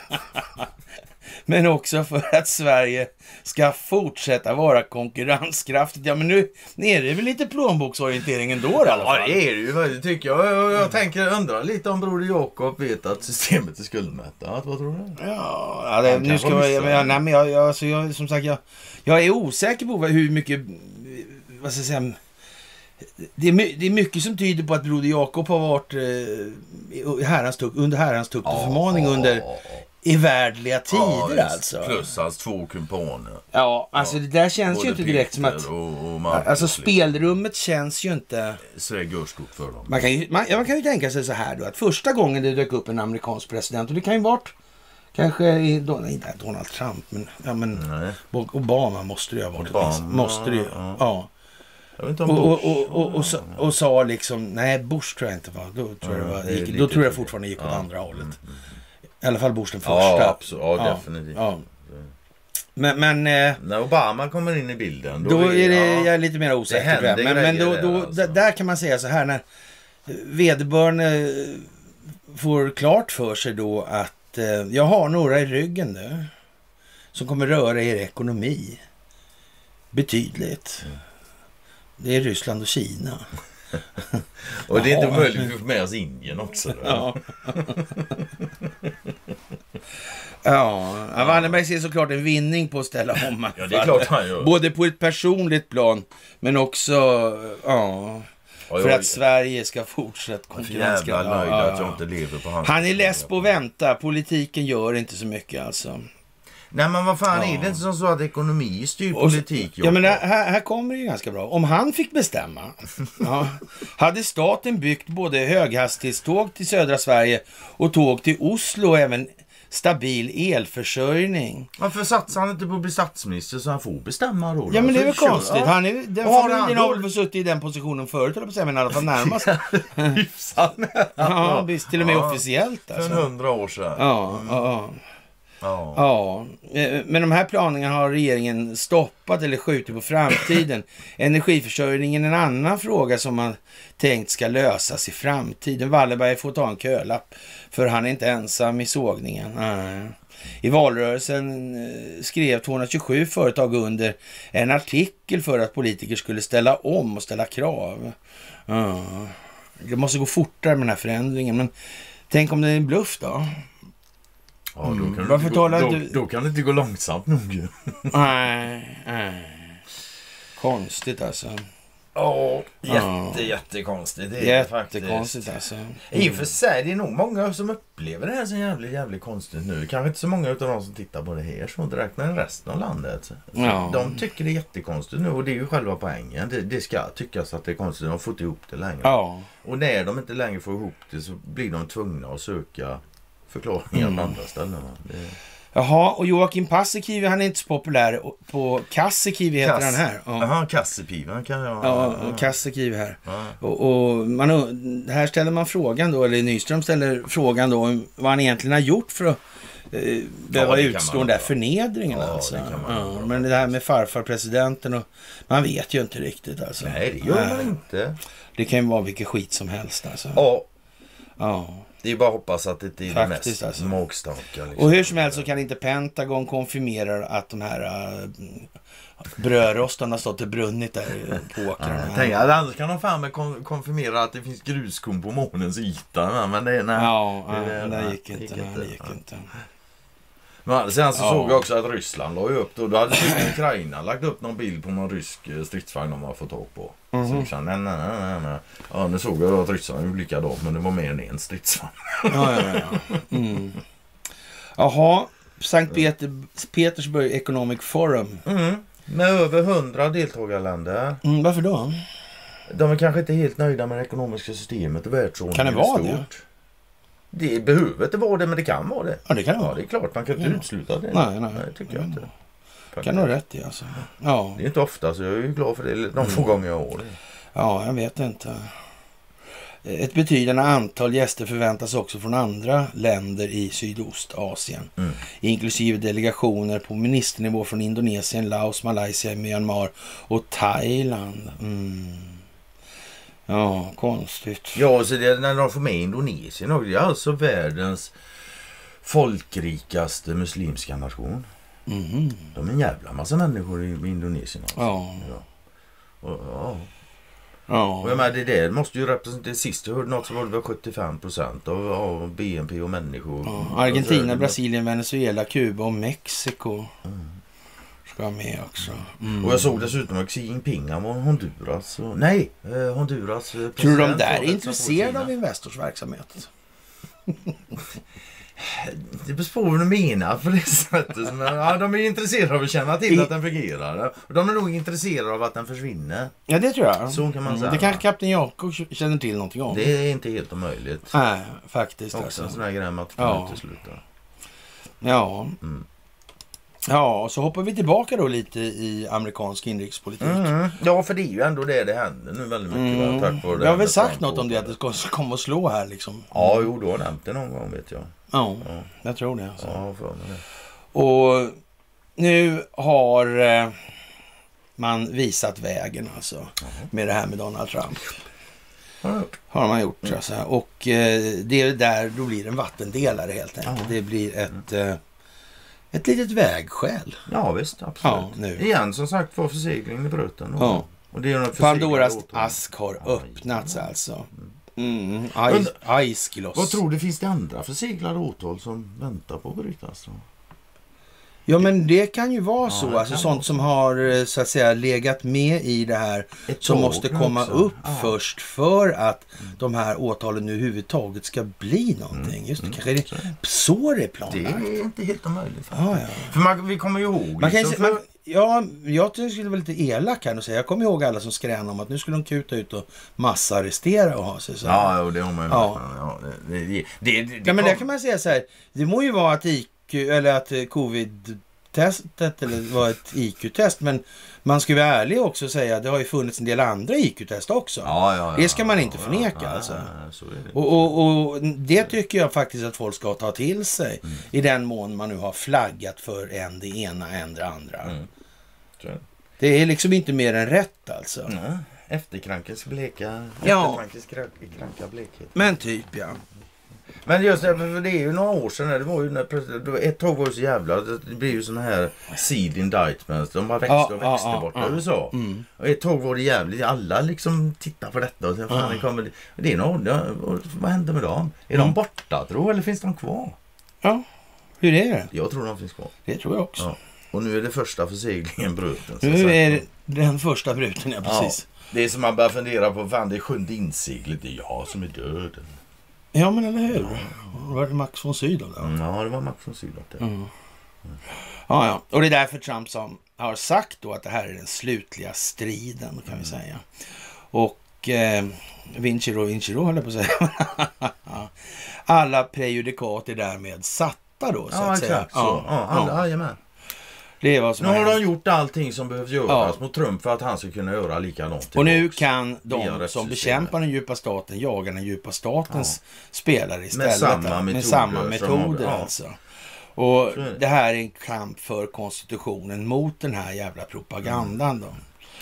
men också för att Sverige ska fortsätta vara konkurrenskraftigt. Ja, men nu, nu är det väl lite plånboksorienteringen då i alla fall. Ja, det är det ju, det tycker jag. Jag, jag tänker undra lite om broder Jakob vet att systemet är skuldmättat. Vad tror du? Ja, ja det, nu ska jag, jag, nej, men jag, jag, alltså, jag, som sagt, jag, jag är osäker på hur mycket, vad ska jag säga, det är, det är mycket som tyder på att broder Jakob har varit eh, herrans tukt, under herrans tukt och förmaning oh, under i värdliga tider ja, alltså. Plus hans två kumpaner. Ja, alltså ja. Det där känns både ju inte direkt Peter som att... Och, och alltså spelrummet känns ju inte... Så är görstort för dem. Man kan, ju, man, ja, man kan ju tänka sig så här då, att första gången det dök upp en amerikansk president, och det kan ju varit kanske i, då, nej, inte Donald Trump, men, ja, men Obama måste det ju ha varit. Obama, måste det ju, ja. ja. Och, och, och, och, och, sa, och sa liksom, nej Bush tror jag inte var, då tror jag, det var, gick, då tror jag fortfarande gick åt ja. andra hållet. Mm, mm. I alla fall Bush den första. Ja, absolut. Ja, ja, definitivt. Ja. Men, men eh, när Obama kommer in i bilden då, då är det ja, jag är lite mer osäker. Men, men då, då, alltså. Där kan man säga så här, när vederbörande får klart för sig då att eh, jag har några i ryggen nu som kommer röra er ekonomi betydligt. Mm. Det är Ryssland och Kina. Och det är inte omöjligt att få med oss Indien också. Ja. Ja, Wallenberg ser såklart en vinning på att ställa om. Ja, det är klart han gör. Både på ett personligt plan, men också ja, för oj, att Sverige ska fortsätta konkurrenskraftigt. Jävla nöjd ja, att jag inte lever på hans. Han är less på att vänta. Politiken gör inte så mycket alltså. Nej, men vad fan ja. Är det inte som så att ekonomi styr politik? Ja, men här, här kommer det ju ganska bra. Om han fick bestämma ja, hade staten byggt både höghastighetståg till södra Sverige och tåg till Oslo och även stabil elförsörjning. Varför satsar han inte på att bli statsminister så han får bestämma då? Ja, men det är väl så konstigt. Ja. Han är, den har familjen han har väl suttit i den positionen förut, eller på säga, men i alla fall närmast. Hyfsat. Ja, visst, till och med ja. Officiellt. Alltså. För hundra år sedan. Ja, mm. ja. Ja. ja, men de här planerna har regeringen stoppat eller skjutit på framtiden. Energiförsörjningen är en annan fråga som man tänkt ska lösas i framtiden. Wallenberg får ta en kölapp för han är inte ensam i sågningen. Nej. I valrörelsen skrev tvåhundratjugosju företag under en artikel för att politiker skulle ställa om och ställa krav. Ja. Det måste gå fortare med den här förändringen, men tänk om det är en bluff då? Ja, då, kan mm. Varför gå, då, du... då kan det inte gå långsamt nog. Nej, nej. Konstigt alltså. Ja, jätte, jättekonstigt. Det är jättekonstigt faktiskt. Alltså. Mm. I och för sig, det är nog många som upplever det här så jävligt, jävligt konstigt nu. Kanske inte så många av de som tittar på det här som direkt med resten av landet. Ja. De tycker det är jättekonstigt nu och det är ju själva poängen. Det, det ska tyckas att det är konstigt. De får inte ihop det längre. Ja. Och när de inte längre får ihop det så blir de tvungna att söka förklaringar mm. på andra ställen. Det... Jaha, och Joakim Paasikivi, han är inte så populär. På Paasikivi heter Kass... han här. Ja, Jaha, Paasikivi kan jag... Ja, och Paasikivi här. Ja. Och, och man, här ställer man frågan då, eller Nyström ställer frågan då om vad han egentligen har gjort för att eh, behöva ja, utstå den där förnedringen. Ja, alltså. Det ja, men det här med farfarpresidenten, och man vet ju inte riktigt alltså. Nej, det gör man inte. Det kan ju vara vilket skit som helst alltså. Ja. Ja. Det är bara att hoppas att det inte är Faktiskt, det mest alltså. magstarka. Liksom. Och hur som helst så kan inte Pentagon konfirmera att de här uh, brödrostarna har stått och brunnit där på åkrarna. Ja, tänk, annars kan de fan med kon- konfirmera att det finns gruskorn på månens yta. Men det, nej, Ja, det, det, nej, det gick inte. gick Nej, inte. det gick inte. Men sen så Ja. såg jag också att Ryssland la ju upp då. Då hade Ukraina lagt upp någon bild på någon rysk stridsvagn de har fått tag på. Mm-hmm. Så jag kände, nej, nej, nej, nej. Ja, nu såg jag då att Ryssland gjorde likadant, men det var mer än en stridsvagn. Ja, ja, ja. Mm. Jaha, Sankt Peter, Petersburg Economic Forum. Mm. Med över hundra deltagarländer. Mm, varför då? De är kanske inte helt nöjda med det ekonomiska systemet och världsordningen. Kan det vara stort. det? Det behöver inte vara det, men det kan vara det. Ja, det kan det Ja, vara. det är klart. Man kan inte Ja. utsluta det. Nej, nej. det tycker jag inte. Kan du ha rätt i alltså. Ja. Det är inte ofta, så jag är ju glad för det. De få gånger jag har det. Ja, jag vet inte. Ett betydande antal gäster förväntas också från andra länder i Sydostasien. Mm. Inklusive delegationer på ministernivå från Indonesien, Laos, Malaysia, Myanmar och Thailand. Mm. Ja, konstigt. Ja, så det, när de får med Indonesien också. Det är alltså världens folkrikaste muslimska nation. Mm. De är en jävla massa människor i Indonesien. Alltså. Ja. Ja. Och, ja. Ja. Och jag menar, det där måste ju representera, sist jag hörde något så var det väl sjuttiofem procent av, av B N P och människor. Ja. Argentina, Brasilien, Venezuela, Kuba och Mexiko mm. ska vara med också. Mm. Och jag såg dessutom att Xi Jinping, han var Honduras. Och, nej, eh, Honduras eh, Tror du de president där är var intresserade av Investors verksamhet? Det beror på vad du menar på det sättet. Men, ja, de är intresserade av att känna till I... att den fungerar. Och de är nog intresserade av att den försvinner. Ja, det tror jag. Så kan man säga. Det kanske kapten Jakob känner till någonting om. Det är inte helt omöjligt. Nej, faktiskt. Också alltså. en sån här grej med att ja. kan utesluta. Ja. Mm. Ja, så hoppar vi tillbaka då lite i amerikansk inrikespolitik. Mm. Ja, för det är ju ändå det det händer nu väldigt mycket. Mm. Tack för det. Jag har väl sagt något om det, att det ska komma att slå här liksom. Ja, jo, du har nämnt det någon gång, vet jag. Ja, ja. Jag tror det. Alltså. Ja, för mig det. Och nu har eh, man visat vägen alltså mm. med det här med Donald Trump. Mm. Har man gjort. Mm. Alltså. Och eh, det är där då blir en vattendelare helt enkelt. Mm. Det blir ett... Eh, Ett litet vägskäl. Ja visst, absolut. Ja, nu. Igen som sagt var förseglingen i bruten. Och, ja. och det är Pandoras ask har öppnats ja. alltså. Mm. Ice Vad tror du, finns det andra förseglade åtal som väntar på att brytas? Ja, men det kan ju vara ja, så. Alltså sånt som har så att säga legat med i det här Ett som måste komma också. upp ja. först för att mm. de här åtalen nu överhuvudtaget ska bli någonting. Mm. Just det, mm. kanske det är så det är planlagt. Det är inte helt omöjligt. Ja, ja. För man, vi kommer ju ihåg. Man kan liksom, se, man, ja, jag tycker det skulle vara lite elak här och säga. Jag kommer ihåg alla som skränade om att nu skulle de kuta ut och massarrestera och ha sig så. Ja, och det har man ju ja. ja, det, det, det, det, ja, men det kan man säga så här. Det må ju vara att I Q eller att covid-testet eller var ett I Q-test, men man ska vara ärlig också och säga att det har ju funnits en del andra I Q-test också. Ja, ja, ja, det ska man inte ja, förneka ja, alltså. Ja, så är det. Och, och, och det tycker jag faktiskt att folk ska ta till sig mm. i den mån man nu har flaggat för en det ena, en det andra. Mm. Det är liksom inte mer än rätt alltså. Mm. Efterkrankens bleka, ja. efterkrankens kranka blekhet. Men typ, ja. Men just det, för det är ju några år sedan, det var ju när, ett tag var det så jävla, det blir ju såna här seed indictments, de bara växte ja, och växte ja, bort i ja, U S A. Mm. Och ett tag var det jävligt, alla liksom tittar på detta och sen fan, det kommer, det är någon, vad händer med dem? Är mm. de borta, tror eller finns de kvar? Ja, hur är det? Jag tror de finns kvar. Det tror jag också. Ja. Och nu är det första förseglingen bruten. Nu är det den första bruten, ja precis. Ja, det är som man börjar fundera på, fan det är sjunde inseglet, det är jag som är död. Ja, men eller hur? Var det Max von Sydow där? Mm, ja, det var Max von Sydow. Mm. Mm. Ja, ja. Och det är därför Trump som har sagt då att det här är den slutliga striden, kan mm. vi säga. Och eh, Vinciro, Vinciro håller på att säga. Alla prejudikat är därmed satta då, så ja, att säga. Så. Ja, ja, alla, ja. ja. Det är vad som nu har de gjort allting som behövs göras ja. mot Trump för att han ska kunna göra likadant. Och nu kan de som bekämpar den djupa staten jaga den djupa statens ja. spelare istället. Med samma metoder. Med samma metoder har, alltså. Ja. Och det här är en kamp för konstitutionen mot den här jävla propagandan då.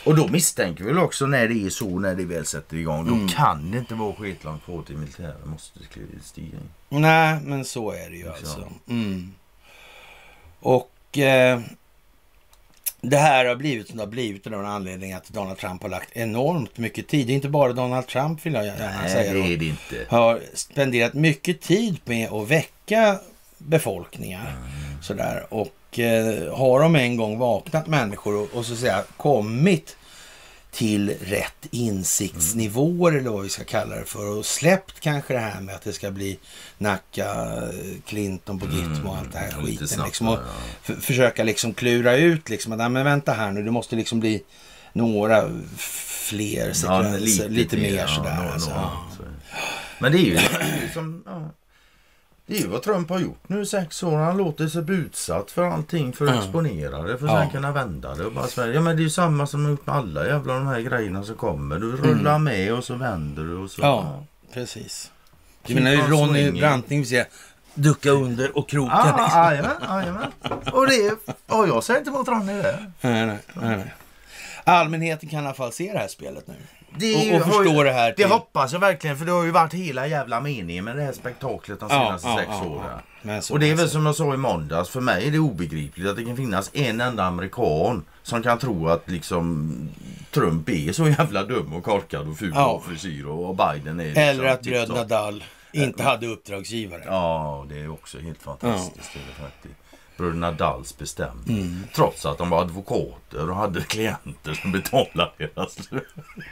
Och då misstänker vi väl också när det är så, när det väl sätter igång, Mm. då kan det inte vara skitlångt kvar till militären. Måste stiga in. Nej, men så är det ju alltså. Mm. Och eh, det här har blivit som det har blivit av en anledning att Donald Trump har lagt enormt mycket tid. Det är inte bara Donald Trump, vill jag gärna Nej, säga. det då. är det inte. Har spenderat mycket tid med att väcka befolkningar. Mm. Sådär. Och eh, har de en gång vaknat människor och, och så att säga kommit till rätt insiktsnivåer eller vad vi ska kalla det för, och släppt kanske det här med att det ska bli Nacka, Clinton på Gitmo och allt det här Mm, lite skiten snabbt, liksom, och ja. f- försöka liksom klura ut liksom att, nej, men vänta här nu, det måste liksom bli några fler sekvenser, Ja, lite, lite mer ja, sådär några, alltså. några, Ja. så. Men det är ju liksom, ja, det är ju vad Trump har gjort nu i sex år. Han låter sig utsatt för allting för att Mm. exponera det, för att Ja. sen kunna vända det och bara Sverige. Ja, men det är ju samma som gjort med alla jävla de här grejerna som kommer. Du rullar Mm. med och så vänder du och så. Ja, precis. Du Keep menar ju on Ronny swinging. Branting vill säga ducka under och kroka Ja, liksom. jajamän, jajamän. Och det är, och jag säger inte mot Ronny det. Nej, nej, nej, nej. Allmänheten kan i alla fall se det här spelet nu. Det Och, och har ju- förstå det här Det till... hoppas jag verkligen, för det har ju varit hela jävla meningen med det här spektaklet de Ja, senaste ja, sex ja, åren. ja. Men så Och det är väl alltså. som jag sa i måndags, för mig är det obegripligt att det kan finnas en enda amerikan som kan tro att liksom Trump är så jävla dum och korkad och ful Ja. och frisyr och Biden är liksom Eller att tip-top. bröderna Dahl inte hade uppdragsgivare. Ja, det är också helt fantastiskt. Det är faktiskt. Bröderna Dahls bestämde. Mm. Trots att de var advokater och hade klienter som betalade deras lön.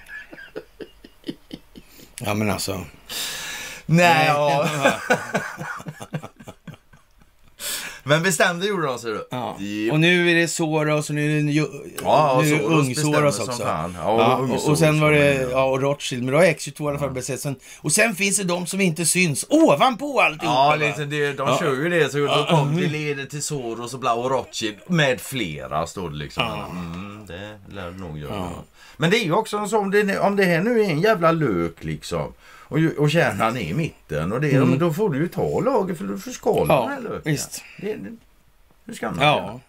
Ja, men alltså... Nej, ja. Men bestämde gjorde de, ser du. Ja. De... Och nu är det Soros och nu är det, ju, Ja, nu är det Soros ung bestämmer Soros som också. fan. Ja, Ja, ung och, och Soros sen var det som är- ja, och Rothschild, men då har X tjugotvå i alla fall bestämt. Sen, och sen finns det de som inte syns ovanpå alltihopa. Ja, va? liksom det, de Ja. kör ju det, så då Ja. kom det leder till Soros och bla och Rothschild med flera, står det liksom. Ja. Mm, det lär det nog göra. Ja. Men det är ju också så, om det, om det här nu är en jävla lök liksom, och, ju- och kärnan är i mitten, och det, Mm. men då får du ju ta lager för du förskalar Ja, den här löken. visst. Det, det, hur ska man Ja. göra?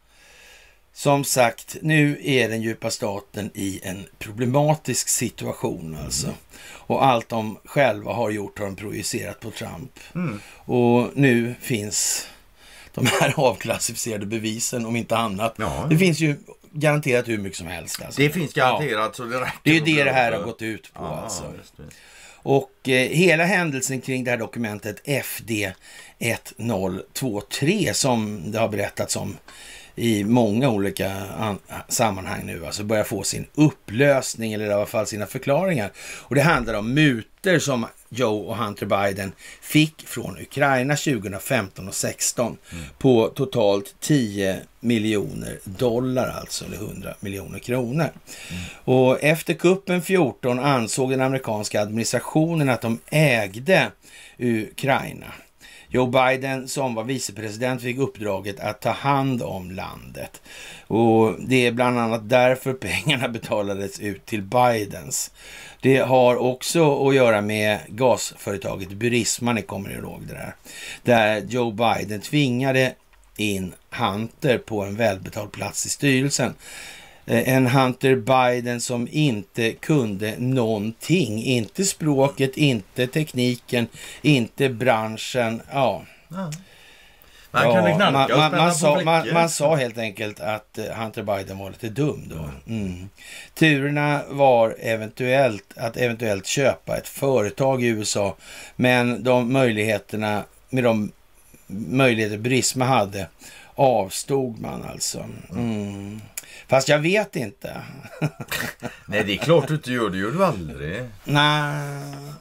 Som sagt, nu är den djupa staten i en problematisk situation alltså. Och allt de själva har gjort har de projicerat på Trump. Mm. Och nu finns de här avklassificerade bevisen, om inte annat. Ja. Det finns ju garanterat hur mycket som helst. Alltså. Det finns garanterat, så det räcker. Det är ju att det det bli här uppe. har gått ut på Ja, alltså. just det. Och eh, hela händelsen kring det här dokumentet F D ett noll två tre som det har berättats om i många olika an- sammanhang nu, alltså börjar få sin upplösning eller i alla fall sina förklaringar. Och det handlar om muter som Joe och Hunter Biden fick från Ukraina tjugohundrafemton och sexton Mm. på totalt tio miljoner dollar, alltså, eller hundra miljoner kronor. Mm. Och efter kuppen fjorton ansåg den amerikanska administrationen att de ägde Ukraina. Joe Biden, som var vicepresident, fick uppdraget att ta hand om landet. Och det är bland annat därför pengarna betalades ut till Bidens. Det har också att göra med gasföretaget Burisma, ni kommer ihåg det där. Där Joe Biden tvingade in Hunter på en välbetald plats i styrelsen. En Hunter Biden som inte kunde någonting. Inte språket, inte tekniken, inte branschen. Ja, Ja. Man ja, kunde knarka man, och man, spänna man, på sa, man, fläckar. man sa helt enkelt att eh, Hunter Biden var lite dum då. Mm. Turerna var eventuellt att eventuellt köpa ett företag i U S A. Men de möjligheterna, med de möjligheter Burisma hade, avstod man alltså. Mm. Fast jag vet inte. Nej, det är klart du inte gör. Det gör du aldrig. Nej.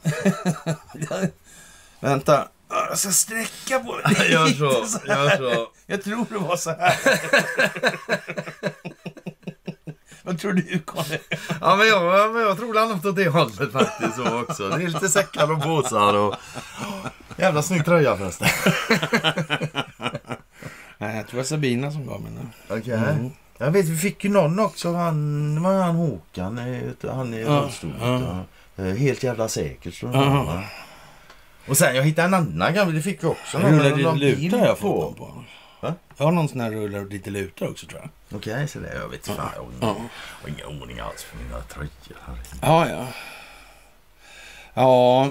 Vänta. Jag ska sträcka på mig. Gör lite så, så gör här. så. Jag tror det var så här. Vad tror du, Conny? Ja, men jag, men jag tror landet åt det hållet faktiskt så också. Det är lite säckar och båsar och... Jävla snygg tröja förresten. Nej, jag tror det var Sabina som gav mig den. Okej. Mm. Jag vet, vi fick ju någon också. Han, det var han Håkan. eh, Han är i Ja, rullstol. ja. Ja. Helt jävla säkert. Så Ja. och sen jag hittade en annan gammal. Det fick vi också. Rullade någon lutar bild jag fått dem på. Va? Jag har någon sån här rullar och lite lutar också, tror jag. Okej, okay, så det jag vet fan. Jag har ja. ingen, ingen ordning alls för mina tröjor här. Ja, ja. Ja.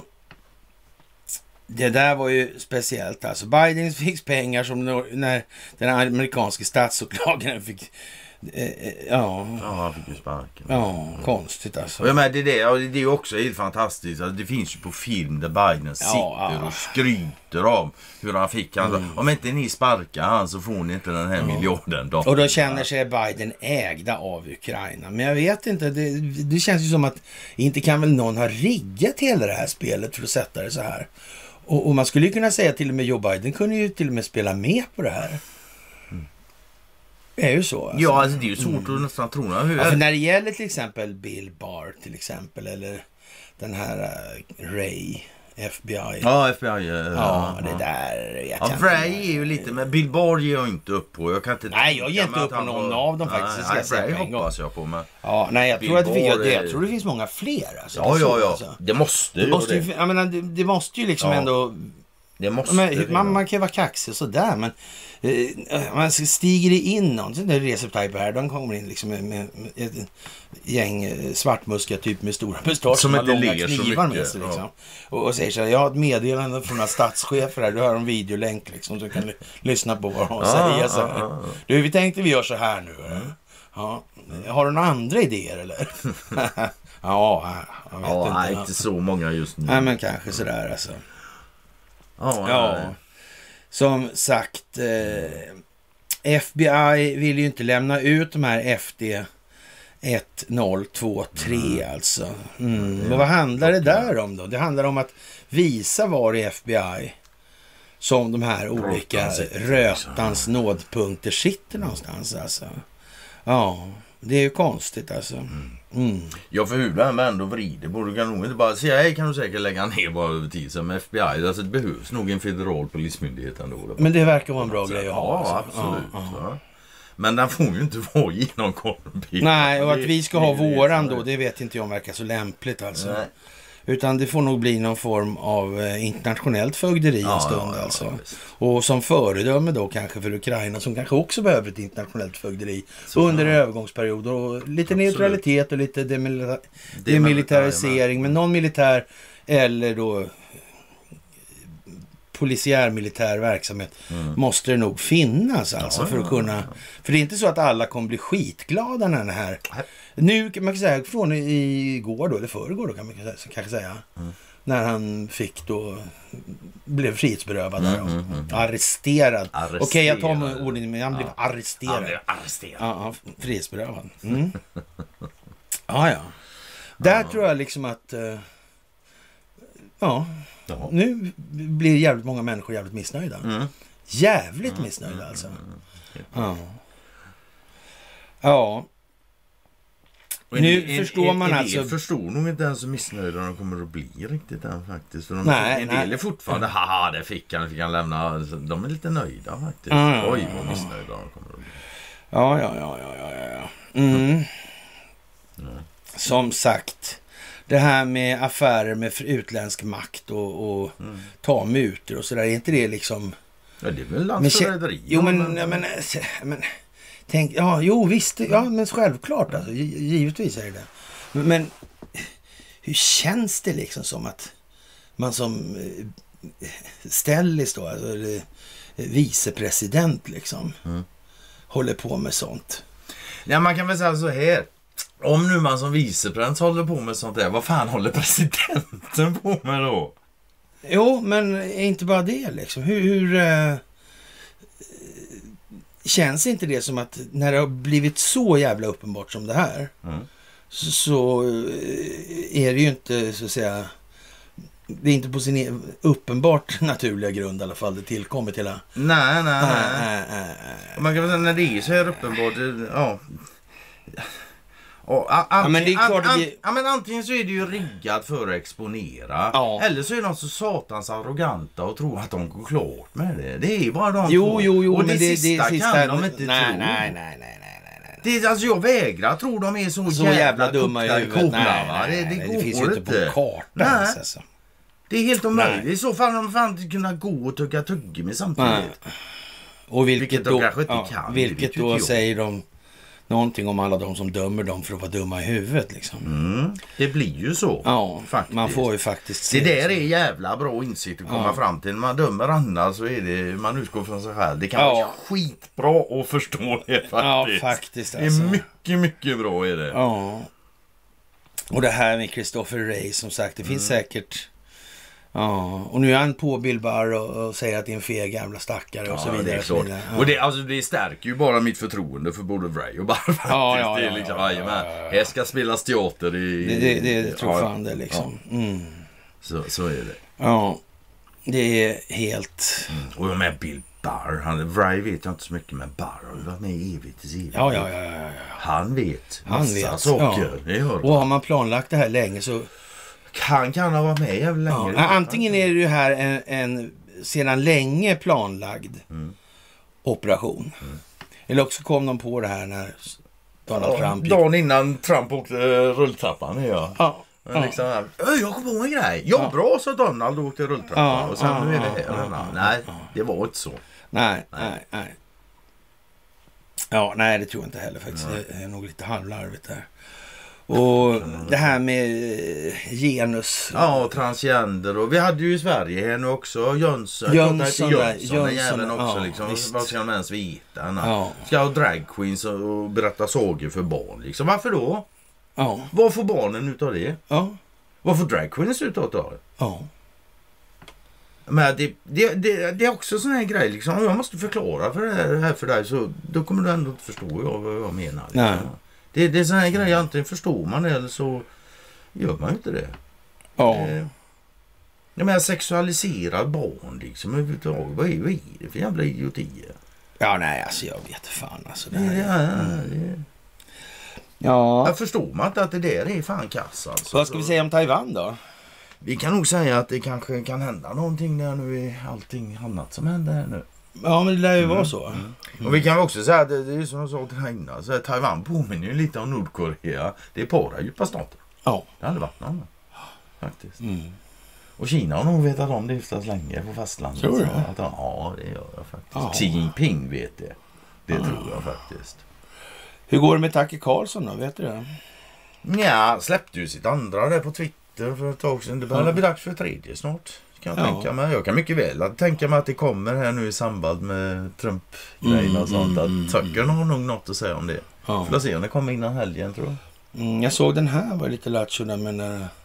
Det där var ju speciellt. Alltså, Biden fick pengar som när den amerikanska statsåklagaren fick... Eh, ja. Ja, han fick ju sparken. Ja, konstigt alltså. Och jag menar, det, det, ja, det är ju också helt fantastiskt. Alltså, det finns ju på film där Biden sitter ja, ja. och skryter om hur han fick han. Mm. Om inte ni sparkar han så får ni inte den här ja. miljarden. Då. Och då känner sig Biden ägda av Ukraina. Men jag vet inte, det, det känns ju som att inte kan väl någon ha riggat hela det här spelet för att sätta det så här. Och, och man skulle ju kunna säga till och med Joe Biden kunde ju till och med spela med på det här. Det är ju så. Alltså. Ja, alltså det är ju svårt mm. att nästan tro. Hur ja, för när det gäller till exempel Bill Barr till exempel, eller den här uh, Ray, F B I. Ja, F B I. Ja, ja det där. Jag ja, Ray är ju lite, men Bill Barr ger jag inte upp på. Jag kan inte nej, jag ger inte upp på någon var... av dem faktiskt. Nej, nej Ray hoppas jag på. Men... Ja, nej, jag tror, att det, jag, jag tror det finns många fler. Alltså, ja, ja, ja. Alltså. Det måste ju. Det måste, ju, jag menar, det, det måste ju liksom ja. ändå... Det måste men, man, man kan ju vara kaxig och sådär, men eh, man stiger in någon sån där Recep Tayyip Erdogan kommer in liksom med, med, med ett gäng svartmuskar typ med stora mustascher som inte långa knivar med sig liksom. Ja. Och, och säger så här, jag har ett meddelande från några statschefer här, du har en videolänk liksom så du kan lyssna på vad de ja, säger så här. Ja, ja. Du, vi tänkte vi gör så här nu. Mm. Ja. Har du några andra idéer eller? ja, jag vet ja, inte. Nej, inte så många just nu. Nej, men kanske sådär alltså. Oh, ja, som sagt eh, F B I vill ju inte lämna ut de här F D ett noll två tre mm. alltså. Mm. Ja, vad handlar det där om då? Det handlar om att visa var i F B I som de här olika rötans nådpunkter sitter någonstans alltså. Ja, det är ju konstigt alltså. Mm. Mm. Ja, för hur det här med ändå vrider borde kan nog inte bara säga hej kan du säkert lägga ner bara över tid som F B I. Alltså det behövs nog en federal polismyndighet ändå. Men det verkar vara en bra grej att ha. Ja, alltså. absolut. Ja, ja. Men den får ju inte vara genomkorrumperad. Nej, och att vi ska ha våran då, det vet inte jag om verkar så lämpligt alltså. Nej. Utan det får nog bli någon form av eh, internationellt fögderi en ja, stund ja, ja, alltså. Ja, och som föredöme då kanske för Ukraina som kanske också behöver ett internationellt fögderi så, under ja. övergångsperioder och lite absolut. neutralitet och lite demilita- demilitarisering. Men någon militär eller då polisiär militär verksamhet mm. måste det nog finnas alltså ja, för att kunna. För det är inte så att alla kommer bli skitglada när det här. Nu kan man kan säga från igår då, eller förrgår då kan man kanske säga. Mm. När han fick då blev frihetsberövad där mm, mm, mm. arresterad. arresterad. Okej, okay, jag tar med orden men han ja. blev arresterad. Han blev arresterad. Ja, frihetsberövad. Mm. ja, ja. Där ja. tror jag liksom att uh, ja, Jaha. nu blir jävligt många människor jävligt missnöjda. Mm. Jävligt mm. missnöjda alltså. Mm. Ja. Ja. Nu en, förstår man en, en alltså... Jag förstår nog inte ens så missnöjda de kommer att bli riktigt än faktiskt. För de nej, en del är fortfarande, haha, det fick han, fick han lämna. De är lite nöjda faktiskt. Mm. Oj, vad missnöjda de kommer att bli. Ja, ja, ja, ja, ja, ja. Mm. Mm. Som sagt, det här med affärer med utländsk makt och, och mm. ta mutor och sådär, är inte det liksom... Ja, det är väl landsförräderi. Jo, men... men, ja, men, men tänk, ja, jo visst, ja men självklart alltså, givetvis är det det. Men, men hur känns det liksom som att man som eh, Stellis då, alltså eller, vicepresident liksom mm. håller på med sånt? Ja, man kan väl säga så här. Om nu man som vicepresident håller på med sånt där, vad fan håller presidenten på med då? Jo, men inte bara det liksom. Hur... hur eh, känns inte det som att när det har blivit så jävla uppenbart som det här mm. så, så är det ju inte så att säga det är inte på sin uppenbart naturliga grund i alla fall det tillkommit hela nej nej nej äh, äh, äh. Man kan väl säga när det är så här uppenbart ja och, a, ja, men det är klart an, det... an, ja, men antingen så är det ju riggat för att exponera ja. eller så är de så satans arroganta och tror att de går klart med det. Det är ju bara de jo, jo, jo, och det, men det sista det, sista kan de inte nej, tro. Nej, nej, nej, nej, nej. Det är, alltså jag vägrar tro de är så, så jävla, jävla dumma i huvudet. Nej, nej, det, det, nej, går det finns ju inte på kartan ens, alltså. Det är helt omöjligt. I så fall de fan inte kunna gå och tugga tuggummi samtidigt. Nej. Och vilket, vilket då, de kanske inte ja, kan. vilket det då jag. säger de någonting om alla de som dömer dem för att vara dumma i huvudet liksom. Mm, det blir ju så. Ja, faktiskt. man får ju faktiskt se det där är jävla bra insikt att komma ja. fram till. När man dömer andra så är det, man utgår från sig själv. Det kan ja. vara skitbra att förstå det faktiskt. Ja, faktiskt alltså. Det är mycket, mycket bra är det. Ja. Och det här med Christopher Wray som sagt, det finns mm. säkert. Ja, och nu är han på Bill Burr och, och säger att det är en feg gamla stackare och ja, så vidare. Det är klart. Ja. Och det, alltså, det stärker ju bara mitt förtroende för både Wray och Burr faktiskt. Ja, ja, det är ja, liksom, ja, ja, ja, ja, ja. här ska spelas teater i... Det, det, det, det tror ja, fan det liksom. Ja. Mm. Så, så är det. Ja, det är helt... Mm. Och jag med Bill Burr, han, Wray vet jag inte så mycket, men Burr har ju varit med i evigt till evigt. Ja, ja, ja, ja, ja. Han vet Han massa vet. saker. Ja. Det hör och har man planlagt det här länge så... Han kan ha varit med jävligt länge. Ja, antingen är det ju här en, en sedan länge planlagd mm. operation. Mm. Eller också kom de på det här när Donald ja, Trump gick. Dagen innan Trump åkte uh, rulltrappan. Ja. Ja. Liksom här, jag kom på en grej. Ja, ja. Bra, så Donald åkte rulltrappan. Ja, och sen ja, nu är det här. Ja, ja, nej, ja. det var inte så. Nej, nej, nej. nej. Ja, nej, det tror jag inte heller faktiskt. Nej. Det är nog lite halvlarvigt där. Och det här med genus. Ja, transgender. Och vi hade ju i Sverige här nu också Jönsson. Jönsson, Jönsson jäveln också. Ja, liksom. Vad ska de ens veta? Ja. Ska ha drag queens och berätta sagor för barn. Liksom. Varför då? Ja. Vad får barnen utav det? Ja. Vad får drag queens utav det? Ja. Men det, det, det, det är också sån här grej. Liksom. Om jag måste förklara för det här för dig så då kommer du ändå inte förstå vad jag menar. Liksom. Nej. Det, det är sån här grej, antingen förstår man det eller så gör man inte det. Ja. Eh, jag menar sexualiserad barn liksom överhuvudtaget. Vad är, vad är det för jävla idiotier? Ja, nej, alltså jag vet fan. Alltså, det här, ja, mm. det, ja. Jag förstår man inte att det där är fan kass alltså. Vad ska vi säga om Taiwan då? Vi kan nog säga att det kanske kan hända någonting där nu i allting annat som händer här nu. Ja, men det lär ju mm. vara så. Mm. Mm. Och vi kan också säga att det, det är som jag sa till innan. Så Taiwan påminner ju lite om Nordkorea. Det är para djupa stater. Ja. Det hade varit någon. Faktiskt. Mm. Och Kina har nog vetat om det hyfsat länge på fastlandet. Tror du? Att, ja, det gör jag faktiskt. Ja. Xi Jinping vet det. Det ja. tror jag faktiskt. Hur går det med Tucker Carlson då? Vet du det? Ja, släppte ju sitt andra där på Twitter för ett tag sedan. Det börjar ja. bli dags för tredje snart. Kan jag ja. tänka mig. Jag kan mycket väl att tänka mig att det kommer här nu i samband med Trump-grejerna mm, och sånt. Att Tucker har nog något att säga om det. Ja. Får se om det kommer innan helgen, tror jag. Mm, jag såg den här var lite lattjo där med den där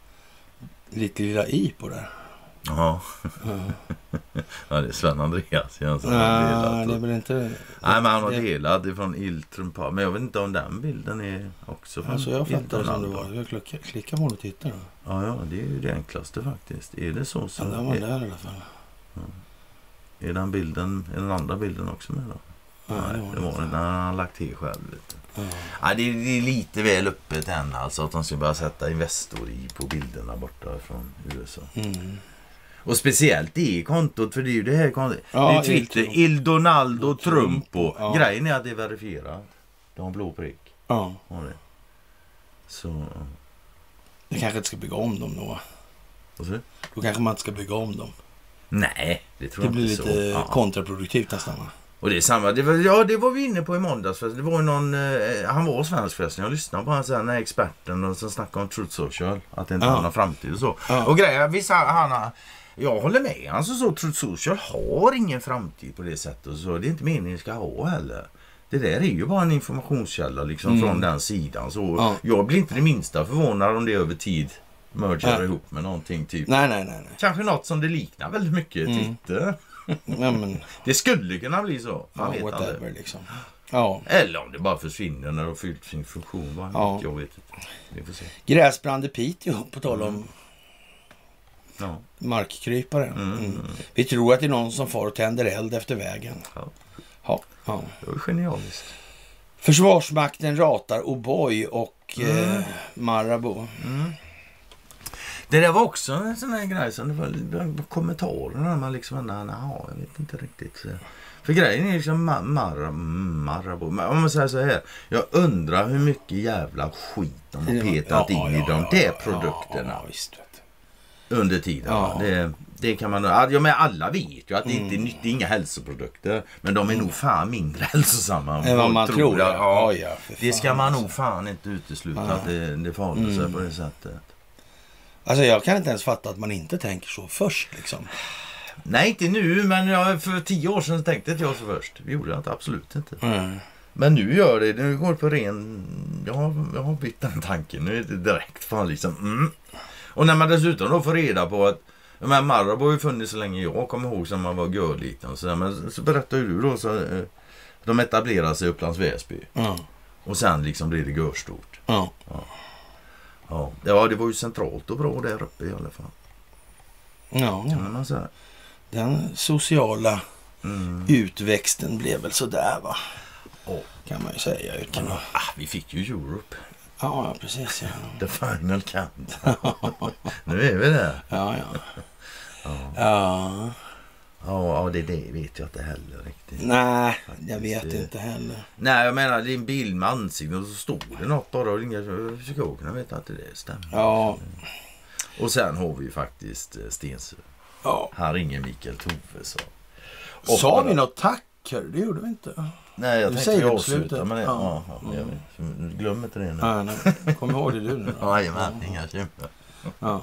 lite lilla i på där. Ja. Ja. Ja, det är Sven Andreas. Nej, det är väl inte... Nej, men han har det... delat ifrån Il Trump. Men jag vet inte om den bilden är också från alltså jag fattar som det var. Jag klickar, klickar på och tittar då. Ja, ja, det är ju det enklaste faktiskt. Är det så så... Ja, den var är... där i alla fall. Ja. Är den bilden, är den andra bilden också med då? Ja, nej, det var den när han har lagt till själv lite. Ja. Ja, det, är, det är lite väl öppet än alltså att de ska börja sätta Investor i på bilderna borta från U S A. Mm. Och speciellt i kontot, för det är ju det här kontot. Ja, det är Twitter, Il, Il Donaldo Trumpo. Ja. Grejen är att det är verifierat. De har blå prick. Ja. Ja, det. Så... Det kanske inte ska bygga om dem då. Vad säger du? Då kanske man inte ska bygga om dem. Nej, det tror det jag inte så. Det blir lite ja. kontraproduktivt nästan. Och det är samma, det var, ja det var vi inne på i måndags. För det var någon, eh, han var svensk förresten. Jag lyssnade på han sen när experten och så snackade om Truth Social. Att det inte ja. har någon framtid och så. Ja. Och grejer, vissa, han, jag håller med. Alltså så, Truth Social har ingen framtid på det sättet. Och så. Det är inte meningen ska ha heller. Det där är ju bara en informationskälla liksom mm. från den sidan. Så ja. jag blir inte det minsta förvånad om det över tid mergar ja. ihop med någonting typ. Nej, nej, nej, nej. Kanske något som det liknar väldigt mycket mm. Twitter. Ja, men... Det skulle kunna bli så. Ja, vet whatever, liksom. Ja. Eller om det bara försvinner när de har fyllt sin funktion. Bara. Ja. Jag vet inte. Vi får se. Gräsbrand i Piteå, på tal om mm. ja. markkrypare. Mm. Mm. Vi tror att det är någon som får och tänder eld efter vägen. Ja. Ja. Ja. Det var genialiskt. Försvarsmakten ratar O'boy och mm. eh, Marabou. Mm. Det där var också en sån här grej som det var kommentarerna man liksom, nej, jag vet inte riktigt. För grejen är liksom Marabou. Mar, om man säger så här, jag undrar hur mycket jävla skit de har petat ja, in ja, i de där ja, produkterna. Ja, ja, visst, vet Under tiden. Ja. Det, det kan man... Ja, men alla vet ju att det inte är, nytt, det är inga hälsoprodukter. Men de är nog fan mindre hälsosamma. Än vad man tror. tror. Ja, ja, ja, det ska man nog fan inte utesluta ja. att det, det förhåller sig mm. på det sättet. Alltså jag kan inte ens fatta att man inte tänker så först liksom. Nej, inte nu, men jag, för tio år sedan tänkte jag så först. Vi gjorde det absolut inte. Mm. Men nu gör det, nu går det på ren... Jag har, jag har bytt den tanken, nu är det direkt fan liksom... Mm. Och när man dessutom då får reda på att... Men Marabou har ju funnits så länge jag kommer ihåg som man var görliten. Så, men så berättar du då så... Eh, de etablerar sig i Upplands Väsby. Mm. Och sen liksom blir det görstort. Mm. Ja. Ja. Ja, det var ju centralt och bra där uppe i alla fall. Ja, ja. Kan man säga. Den sociala mm. utväxten blev väl sådär va? Oh. Kan man ju säga. Utan att... ah, vi fick ju Europe. Ja, ja precis. Ja. The final count. Nu är vi där. Ja, ja. Ja. Ja. Ja, ja, det, det vet jag inte heller riktigt. Nej, jag vet det... inte heller. Nej, jag menar, det är en bild med ansikten och så står det något bara och inga psykologerna vet att det stämmer. Ja. Och sen har vi ju faktiskt Stensö. Ja. Här ringer Mikael Tovesson. Sa bara... vi något tack? Det gjorde vi inte. Nej, jag du tänkte jag avsluta med det. Ja. Ja, ja, mm. Glöm inte det nu. Ja, nej. Kom ihåg det du nu. Ja, men inga kämpa. Ja.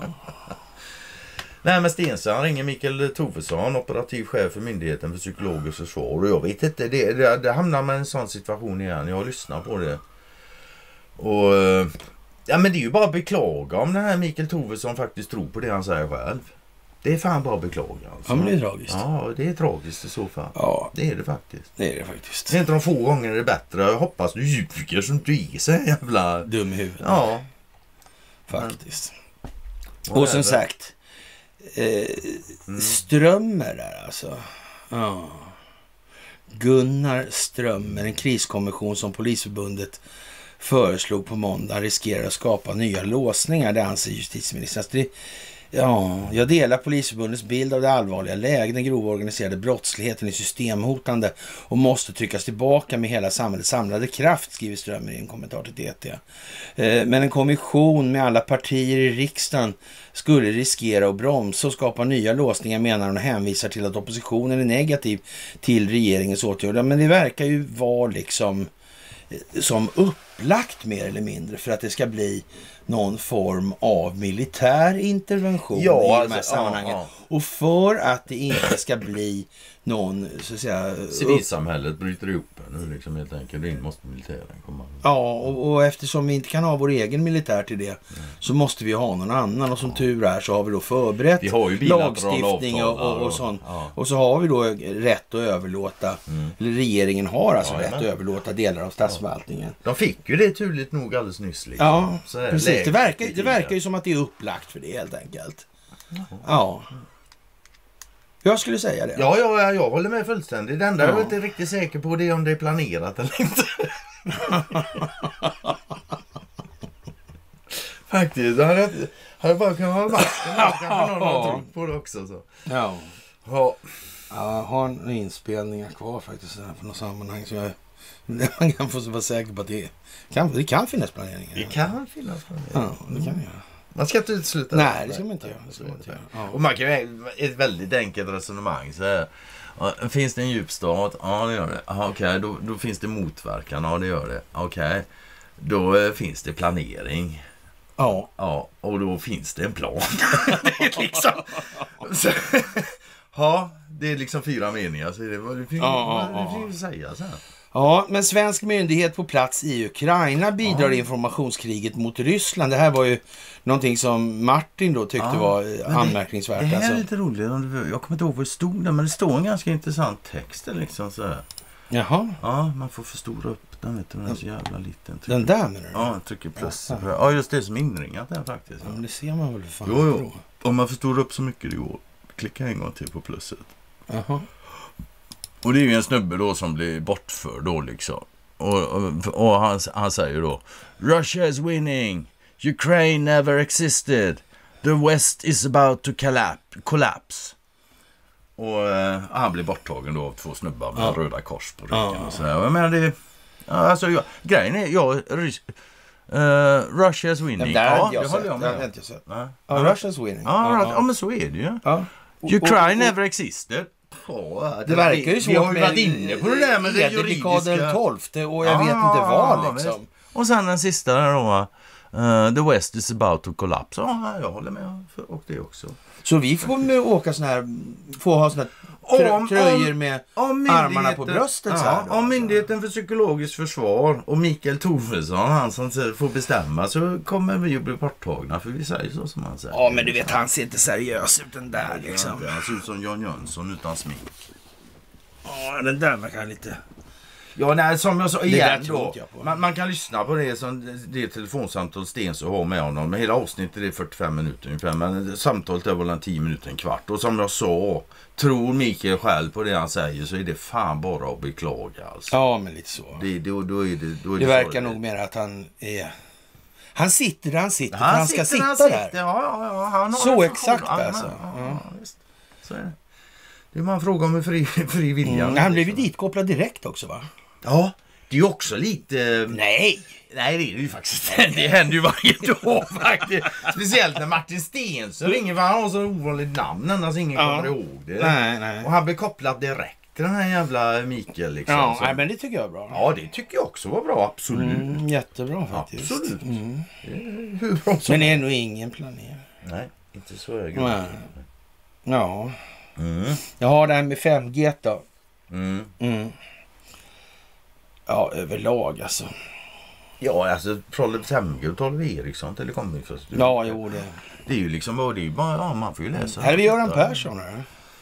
Nej, men Stensö, han ringer Mikael Tovesson, operativ chef för Myndigheten för psykologiskt försvar. Och jag vet inte, det, det, det hamnar med en sån situation igen. Jag lyssnar på det. Och ja, men det är ju bara att beklaga om den här Mikael Tovesson faktiskt tror på det han säger själv. Det är fan bara att beklaga. Alltså. Ja, men det är tragiskt. Ja, det är tragiskt i så fall. Ja. Det är det faktiskt. Det är det faktiskt. Det är inte de få gånger det är bättre. Jag hoppas du ljuger som du är så jävla... Dum i huvudet. Ja. Faktiskt. Men... Och som sagt, eh, mm. Strömmer där alltså. Ja. Gunnar Strömmer, en kriskommission som Polisförbundet föreslog på måndag, riskerar att skapa nya låsningar, det anser justitieministern. Alltså det, ja, jag delar Polisförbundets bild av det allvarliga läget. Den grova organiserade brottsligheten är systemhotande och måste tryckas tillbaka med hela samhällets samlade kraft, skriver Strömmer i en kommentar till D T. Eh, men en kommission med alla partier i riksdagen skulle riskera att bromsa och skapa nya låsningar, menar hon, och hänvisar till att oppositionen är negativ till regeringens åtgärder. Men det verkar ju vara liksom som upplagt mer eller mindre för att det ska bli någon form av militär intervention ja, i alltså, de här sammanhangen. Ja, ja. Och för att det inte ska bli någon, så att säga... Civilsamhället bryter ihop nu liksom helt enkelt. Det måste militären komma. Ja, och, och eftersom vi inte kan ha vår egen militär till det mm. så måste vi ha någon annan. Och som ja. tur är så har vi då förberett vi har ju lagstiftning och, och, och sånt. Ja. Och så har vi då rätt att överlåta, mm. eller regeringen har alltså ja, rätt men. att överlåta delar av statsförvaltningen. De fick ju det tydligt nog alldeles nyss. Liksom. Ja, så precis. Läge, det verkar, det verkar ju som att det är upplagt för det helt enkelt. Ja. ja. Jag skulle säga det. Ja, ja, jag håller med fullständigt. Det enda ja. jag är inte riktigt säker på det är om det är planerat eller inte. Faktiskt. Jag hade, hade bara kunnat hålla masken. Kanske någon har trott på det också. Så. Ja. Ja. Jag har en inspelningar kvar faktiskt för något sammanhang som jag... Man kan få vara säker på att det kan, det kan finnas planeringar. Det kan finnas planeringar. Ja, det kan vi göra. Man ska inte utesluta det. Nej, det ska man inte göra. Det ska man inte göra. Ja. Och man kan ju ett väldigt enkelt resonemang så här. Finns det en djupstat? Ja, det gör det. Okej, okay. då, då finns det motverkan. Ja, det gör det. Okej, okay. Då eh, finns det planering. Ja. Ja, och då finns det en plan. Det är liksom... Så, ja, det är liksom fyra meningar. Så det, det finns ja, ja, ja. säga så här. Ja, men svensk myndighet på plats i Ukraina bidrar i informationskriget mot Ryssland. Det här var ju någonting som Martin då tyckte ja, var anmärkningsvärt. Det, det här alltså. är lite roligt. Jag kommer inte ihåg vad det stod där, men det står en ganska intressant text liksom så här. Jaha. Ja, man får förstora upp den, vet du, den är så jävla liten. Den där menar du? Ja, trycker plus. Ja, ja just det som inringat där faktiskt. Ja, men det ser man väl för fan. Jo, jo. Om man förstorar upp så mycket det går, klicka en gång till på plusset. Jaha. Och det är ju en snubbe då som blir bortförd då liksom. Och, och, och han, han säger då: Russia is winning. Ukraine never existed. The West is about to collapse. collapse. Och eh, han blir borttagen då av två snubbar med ja. röda kors på ryggen. Ja. Och så här. Jag menar det... Alltså, jag, grejen är... Jag, rys, Uh, Russia's winning. Nej, där ja, jag det sett. håller jag Det har med. jag inte sett. Ja, Ja, Russia's winning. ja, ja, ja, men så är det ju. ja. Ukraine never existed. Ja, Det verkar ju så. Vi har ju varit inne på det där med det juridiska. den tolfte och jag Ja, vet inte vad liksom. visst. Och sen den sista där då. Uh, the West is about to collapse. Ja, jag håller med. Och det också. Så vi får med åka sån här, få ha såna här trö- Om- tröjor om- med om armarna på bröstet ja, så här då, om alltså. Myndigheten för psykologiskt försvar och Mikael Toresson, han som får bestämma, så kommer vi ju bli borttagna, för vi säger så som han säger. Ja, men du vet, han ser inte seriös ut den där liksom. Ja, han ser ut som Jan Jönsson utan smink. Ja, den där verkar lite... Ja, nej, som jag sa där igen tror då. inte jag på. Man, man kan lyssna på det som det telefonsamtal Stensö har med honom. Men hela avsnittet är fyrtiofem minuter ungefär. Men samtalet är väl en tio minuter, en kvart. Och som jag sa, tror Mikael själv på det han säger, så är det fan bara att beklaga alltså. Ja, men lite så. Det, då, då är det, då är Det det verkar så nog mer att han är... Han sitter där han sitter, Han, för han sitter, ska sitta han där. sitter, ja, ja, ja, han har Så en funktion. exakt, Ja, alltså. Ja, Ja. ja, visst. Så är det. Det är bara en fråga om fri, fri vilja. Mm, han blev ju ditkopplad direkt också, va? Ja, det är ju också lite... Nej! Nej, det är det ju faktiskt. Det händer ju varje dag faktiskt. Speciellt när Martin Stensö ringer, för han har så ovanligt namn, annars ingen Ja. kommer ihåg det. Nej, nej. Och han blir kopplad direkt till den här jävla Mikael liksom. Ja, så. nej, men det tycker jag är bra. Ja, det tycker jag också var bra, absolut. Mm, jättebra faktiskt. Absolut. Mm. Det är hur bra som... Men det är nog ingen planering. Nej, inte så hög. Nej. Ja. Mm. Jag har det här med fem G då. Mm. Mm. Ja, överlag alltså. Ja, alltså Prolet fem G och tolv Ericsson telekominfrastruktur. Ja, jo det. Det är ju liksom, det är ju bara, ja, man får ju läsa. Här är vi Göran Persson här.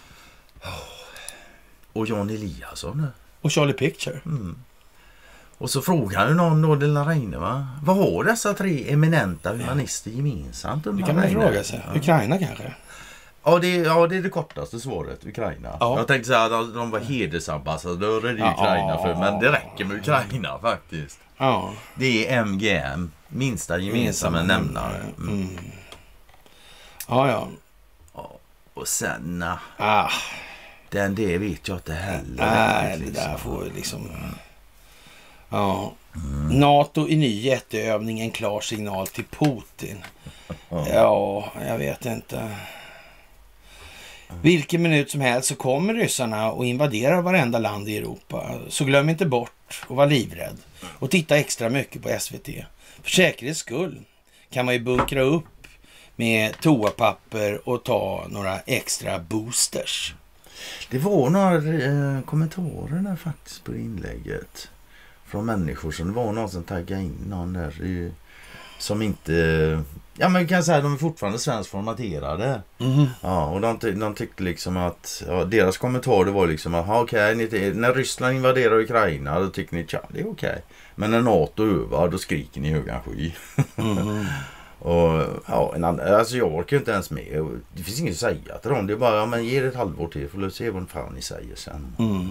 Och Jan Eliasson. Och Charlie Picture. Mm. Och så frågar ju någon då, Dela Reine, va? Vad har dessa tre eminenta humanister gemensamt? Det kan man fråga sig. Ja. Ukraina kanske? Ja, det, ja, det är det kortaste svaret, Ukraina. Ja. Jag tänkte säga att de var hedersambassadörer i Ja. Ukraina, för, men det räcker med Ukraina faktiskt. Ja. Det är M G M, minsta gemensamma nämnare. Mm. Mm. Ja, ja. Och sen, nah, Ah, den det vet jag inte heller. nej, det liksom. där får liksom... Ja. NATO i ny jätteövning, en klar signal till Putin. Ja. Ja, jag vet inte. Vilken minut som helst så kommer ryssarna och invaderar varenda land i Europa. Så glöm inte bort och var livrädd. Och titta extra mycket på S V T. För säkerhets skull kan man ju bunkra upp med toapapper och ta några extra boosters. Det var några eh, kommentarer där faktiskt på inlägget. Från människor som det var någon som taggade in någon där i, som inte... Ja, men vi kan säga att de är fortfarande svensk formaterade. Mm. Ja, och de, de tyckte liksom att... Ja, deras kommentar det var liksom att okej, okay, när Ryssland invaderar Ukraina då tycker ni, tja, det är okej. Okay. Men när NATO övar, då skriker ni i högan sky. Mm. Och ja, en annan, alltså jag orkar inte ens med. Det finns inget att säga till dem. Det är bara, ja, men ge det ett halvår till för att se vad fan ni säger sen. Mm.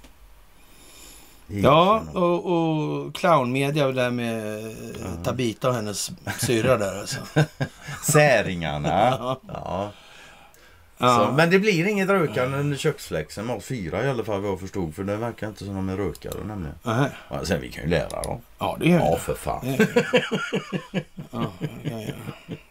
Ja, och, och clownmedia där med uh-huh. Tabita och hennes syra där alltså. Säringarna. Ja. Ja. Så, men det blir inget rökande under köksfläxen med oss fyra i alla fall vad jag förstod. För det verkar inte som de är rökare nämligen. Uh-huh. Ja, sen vi kan ju lära dem. Ja, det gör Ja, det. för fan. Det gör det. Ja, ja, ja.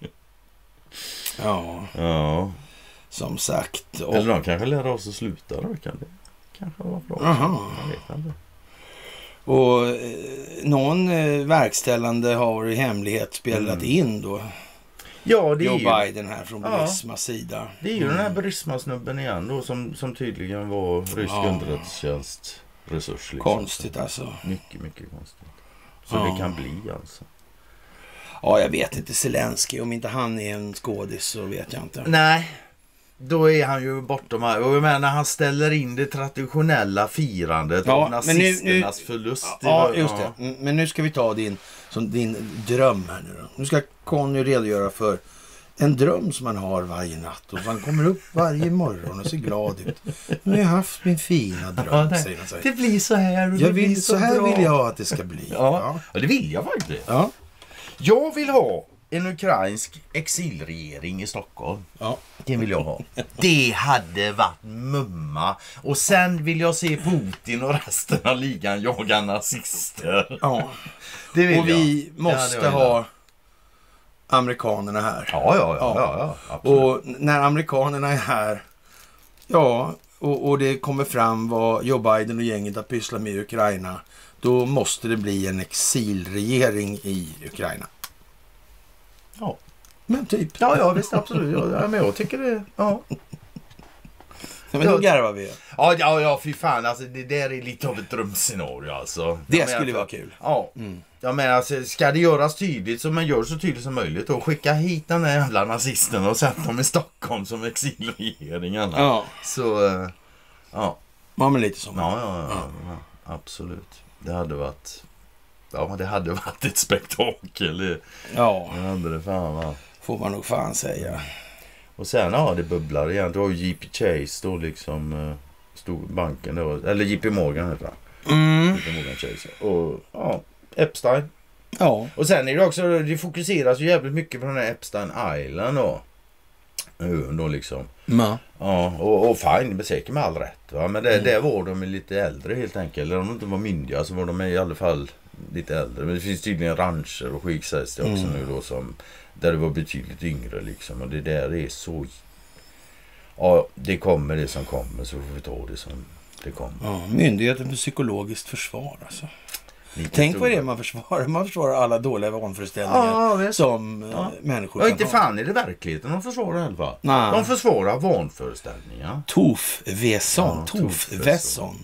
Ja, Ja. som sagt. Och... Eller de kanske lär oss att sluta röka. Det kanske var bra. Aha. Jag vet inte. Och eh, någon eh, verkställande har i hemlighet spelat Mm. in då Ja, det är Joe ju, Biden här från Ja. Burismas sida. det är ju den här Burisma-snubben igen då som, som tydligen var rysk Ja. underrättelsetjänst resurs. Liksom. Konstigt alltså. Mycket, mycket konstigt. Så Ja. det kan bli alltså. Ja, jag vet inte. Zelensky, om inte han är en skådis så vet jag inte. Nej, då är han ju bortom här. Och jag menar, han ställer in det traditionella firandet Ja, av men nu- nazisternas nu- förlust. Ja, just det. Mm, men nu ska vi ta din, som din dröm här nu då. Nu ska Conny redogöra för en dröm som man har varje natt. Och man kommer upp varje morgon och ser glad ut. Nu har jag haft min fina dröm, Ja, det, säger han. det blir så här. Och det Jag blir vill, så här bra. vill jag att det ska bli. Ja, ja, det vill jag faktiskt. Ja. Jag vill ha en ukrainsk exilregering i Stockholm. Ja. Det vill jag ha. Det hade varit mumma. Och sen vill jag se Putin och resten av ligan jaga nazister. Ja. Det vill Och vi jag. måste ja, ha amerikanerna här. Ja, ja, ja. ja, ja absolut. Och när amerikanerna är här, ja, och, och det kommer fram vad Joe Biden och gänget har pysslat med i Ukraina, då måste det bli en exilregering i Ukraina. Ja. Men typ. Ja, ja, visst, absolut. Ja, men jag tycker det, ja. Men då garvar vi. Ja, ja, ja, fy fan. Alltså, det där är lite av ett drömscenario, alltså. Det jag skulle menar, vara kul. Ja. Mm. Jag menar, alltså, ska det göras tydligt så man gör så tydligt som möjligt och skicka hit den där jävla nazisterna och sätta dem i Stockholm som exilregeringarna. Ja. Så, uh, ja. Ja, men lite som. Ja, ja, ja, ja, absolut. Det hade varit, ja, det hade varit ett spektakel. Ja. Det hade det fan, va. Får man nog fan säga. Och sen, ja, det bubblar igen. Då har ju J P Chase då liksom, uh, stod banken då, eller J P Morgan heter han. Mm. J P Morgan Chase. Och, ja, Epstein. Ja. Och sen är det också, det fokuseras ju jävligt mycket på den här Epstein Island då. Ön då liksom. Ma. Ja, och, och fine, men säkert med all rätt, va? Men det, mm. där var de lite äldre helt enkelt. Eller om de inte var myndiga så var de i alla fall lite äldre. Men det finns tydligen rancher och skit sägs det också mm. nu då som, där det var betydligt yngre liksom. Och det där är så, ja, det kommer det som kommer, så får vi ta det som det kommer. Ja, Myndigheten för psykologiskt försvar alltså. Lite Tänk vad det är man försvarar. Man försvarar alla dåliga vanföreställningar ja, som ja. människor ja, kan inte ha. fan är det verkligheten de försvarar i alla fall. Nej. De försvarar vanföreställningar. Tofvesson. Ja, Tofvesson.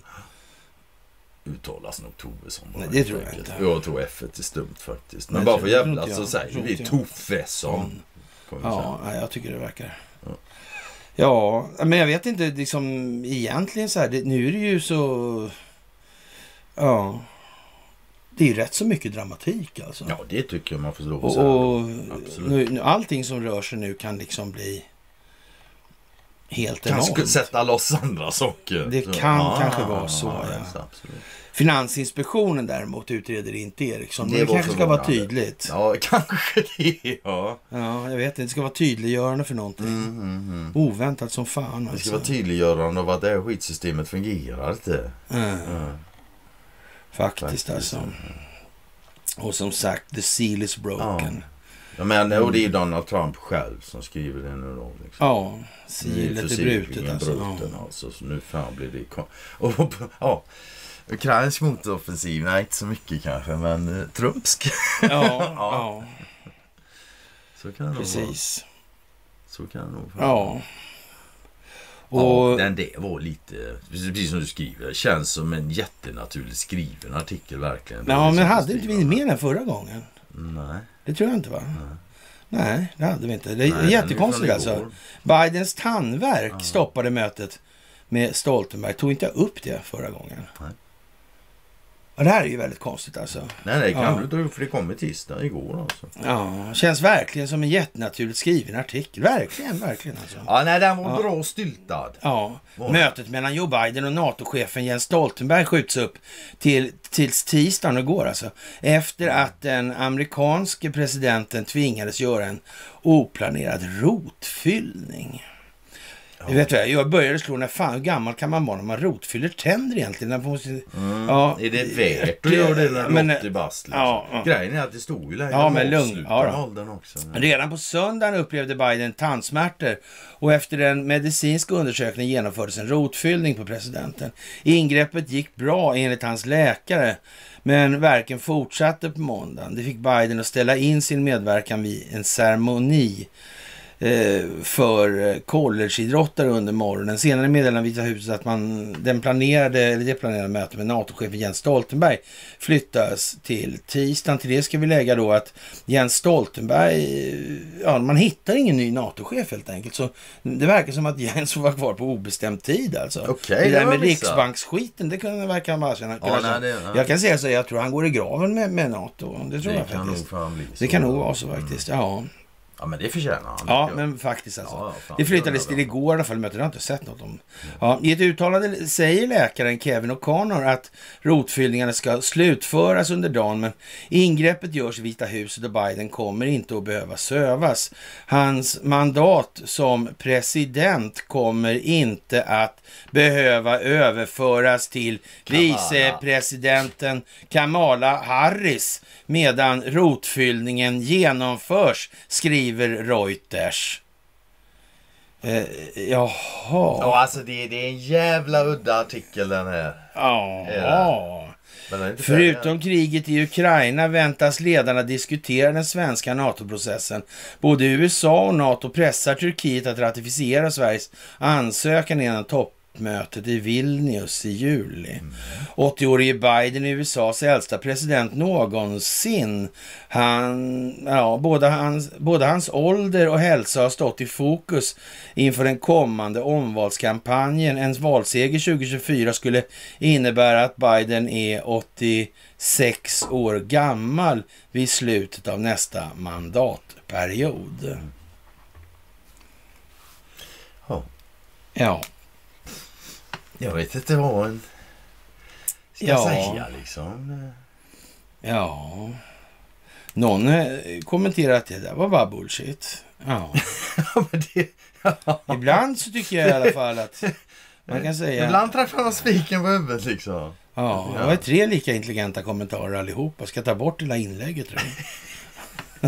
Uttalas nog Tovesson. Nej, det tror jag inte. Jag tror F är stumt faktiskt. Men Nej, bara för jag jävla jag. så säger vi Tofvesson. Ja, nej, jag tycker det verkar. Ja. Ja, men jag vet inte liksom egentligen så här. Det, nu är det ju så... Ja... Det är ju rätt så mycket dramatik alltså. Ja, det tycker jag man får lov att säga. Och, och nu, allting som rör sig nu kan liksom bli helt enormt. Kanske sätta loss andra saker. Det så. kan ah, kanske vara så, ah, ja. ja. Absolut. Finansinspektionen däremot utreder inte Eriksson. Det, det, det kanske ska vara tydligt. Ja, kanske det, ja. Ja, jag vet inte. Det ska vara tydliggörande för någonting. Mm, mm, mm. Oväntat som fan. Alltså. Det ska vara tydliggörande av att det här skitsystemet fungerar inte. Mm. Mm. Faktiskt, Faktiskt alltså. Mm. Och som sagt, the seal is broken. Ja, ja men och det är Donald Trump själv som skriver det nu då. Liksom. Ja, sealet är brutet alltså. Bruten, ja. Alltså. Så nu fan blir det... Och, och, ja, ukrainsk motoffensiv, nej inte så mycket kanske, men uh, trumpsk. Ja, ja, ja. Så kan det precis. Vara. Så kan det nog vara. Ja. Och ja, den det var lite, precis som du skriver, känns som en jättenaturligt skriven artikel verkligen. Ja, men hade inte vi med den förra gången? Nej. Det tror jag inte, va? Nej, Nej det hade vi inte. Det är Nej, jättekonstigt alltså. Bidens tandverk ja. stoppade mötet med Stoltenberg. Tog inte upp det förra gången? Nej. Ja, det här är ju väldigt konstigt alltså. Nej, det kan ja. du inte, för det kom i tisdag igår alltså. Ja, känns verkligen som en jättenaturligt skriven artikel. Verkligen, verkligen alltså. Ja, nej, den var ja. bra styltad. Ja, var mötet mellan Joe Biden och NATO-chefen Jens Stoltenberg skjuts upp till, tills tisdagen igår alltså. Efter att den amerikanske presidenten tvingades göra en oplanerad rotfyllning. Jag vet vad, jag började slå när fan, hur gammal kan man vara när man rotfyller tänder egentligen? Måste, mm. ja, är det värt att göra det när men, åttio bast? Liksom? Ja, ja. Grejen är att det stod ju längre ja, men lugn. Ja, också. Redan på söndagen upplevde Biden tandsmärtor och efter en medicinsk undersökning genomfördes en rotfyllning på presidenten. Ingreppet gick bra enligt hans läkare, men verken fortsatte på måndagen. Det fick Biden att ställa in sin medverkan vid en ceremoni för collegeidrottare under morgonen. Senare meddelade Vita huset att man, den planerade, eller det planerade mötet med NATO-chefen Jens Stoltenberg flyttas till tisdagen. Till det ska vi lägga då att Jens Stoltenberg, ja, man hittar ingen ny NATO-chef helt enkelt. Så det verkar som att Jens får vara kvar på obestämd tid alltså. Okay, det där med riksbanksskiten, det kunde verka bara känna. Ja, nej, det, nej. Jag kan säga så, jag tror han går i graven med, med NATO. Det tror det jag kan faktiskt. Nog bli det kan nog vara så faktiskt, mm. ja. Ja, men det förtjänar han. Ja, men faktiskt alltså. Ja, fan, det flyttades till igår i alla fall, men jag har inte sett något om. Ja, i ett uttalande säger läkaren Kevin O'Connor att rotfyllningarna ska slutföras under dagen, men ingreppet görs i Vita huset och Biden kommer inte att behöva sövas. Hans mandat som president kommer inte att behöva överföras till vicepresidenten Kamala Harris medan rotfyllningen genomförs, skriver Reuters. Eh, jaha. Ja, alltså det, det är en jävla udda artikel den här. Ja. Förutom kriget i Ukraina väntas ledarna diskutera den svenska NATO-processen. Både U S A och NATO pressar Turkiet att ratificera Sveriges ansökan innan toppmötet i Vilnius i juli. Mm. åttio-årige Biden, U S A:s äldsta president någonsin. Han, ja, både, hans, både hans ålder och hälsa har stått i fokus inför den kommande omvalskampanjen. En valseger tjugo tjugofyra skulle innebära att Biden är åttiosex år gammal vid slutet av nästa mandatperiod. Mm. Oh. Ja. Jag vet inte vad en ska ja. säga liksom. Ja. Någon kommenterar att det där var bara bullshit. Ja. Ja, men det, ja. Ibland så tycker jag i alla fall att man kan säga... Ibland träffar man spiken på huvudet liksom. Ja, det var tre lika intelligenta kommentarer allihopa. Ska ta bort hela inlägget, tror jag.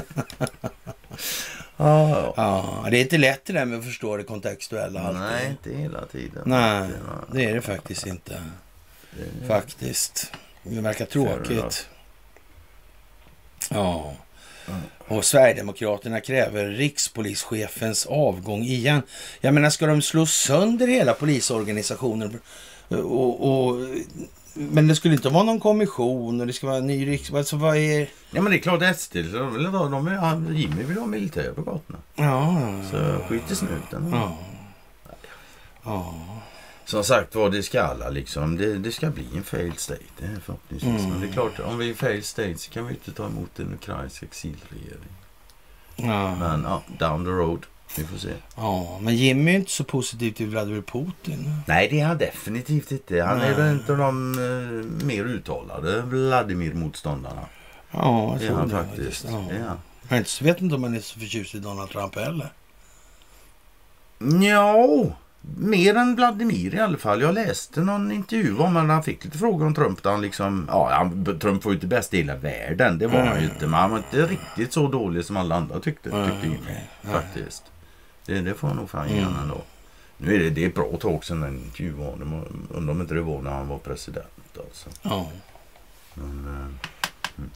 Ja, ja, det är inte lätt det där med att förstå det kontextuella alltid. Nej, inte hela tiden. Nej, det är det faktiskt inte. Det... Faktiskt. Det verkar tråkigt. Ja. Och Sverigedemokraterna kräver rikspolischefens avgång igen. Jag menar, ska de slå sönder hela polisorganisationen? Och, och, men det skulle inte vara någon kommission och det ska vara en ny riks... Alltså, vad är... Ja, men det är klart S D. De vill ha, de vill, Jimmy vill ha militär på gatorna. Ja. Så skit i snuten. Ja. Ja. Som sagt vad det ska alla liksom. Det, det ska bli en failed state. Det är förhoppningsvis. Mm. Men det är klart, om vi är failed state så kan vi inte ta emot en ukrainsk exilregering. Ja. Men ja, down the road. Vi får se. Ja, men Jimmy är inte så positiv till Vladimir Putin. Nej, det är han definitivt inte. Han Nej. är väl inte de uh, mer uttalade Vladimir-motståndarna. Ja, jag det är tror han det faktiskt. Ja. Ja. Jag inte, vet inte om man är så förtjust i Donald Trump heller. Ja, mer än Vladimir i alla fall. Jag läste någon intervju om att han fick lite frågor om Trump. Där han liksom, ja, han, Trump var ju inte bäst i hela världen. Det var mm. han ju inte. Men han var inte riktigt så dålig som alla andra tyckte. Mm, tyckte okay. Faktiskt. Det, det får han nog fan igen ändå. Nu är det, det är ett bra tag sedan den intervju var. Undrar om inte det var när han var president. Alltså. Ja. Men, mm.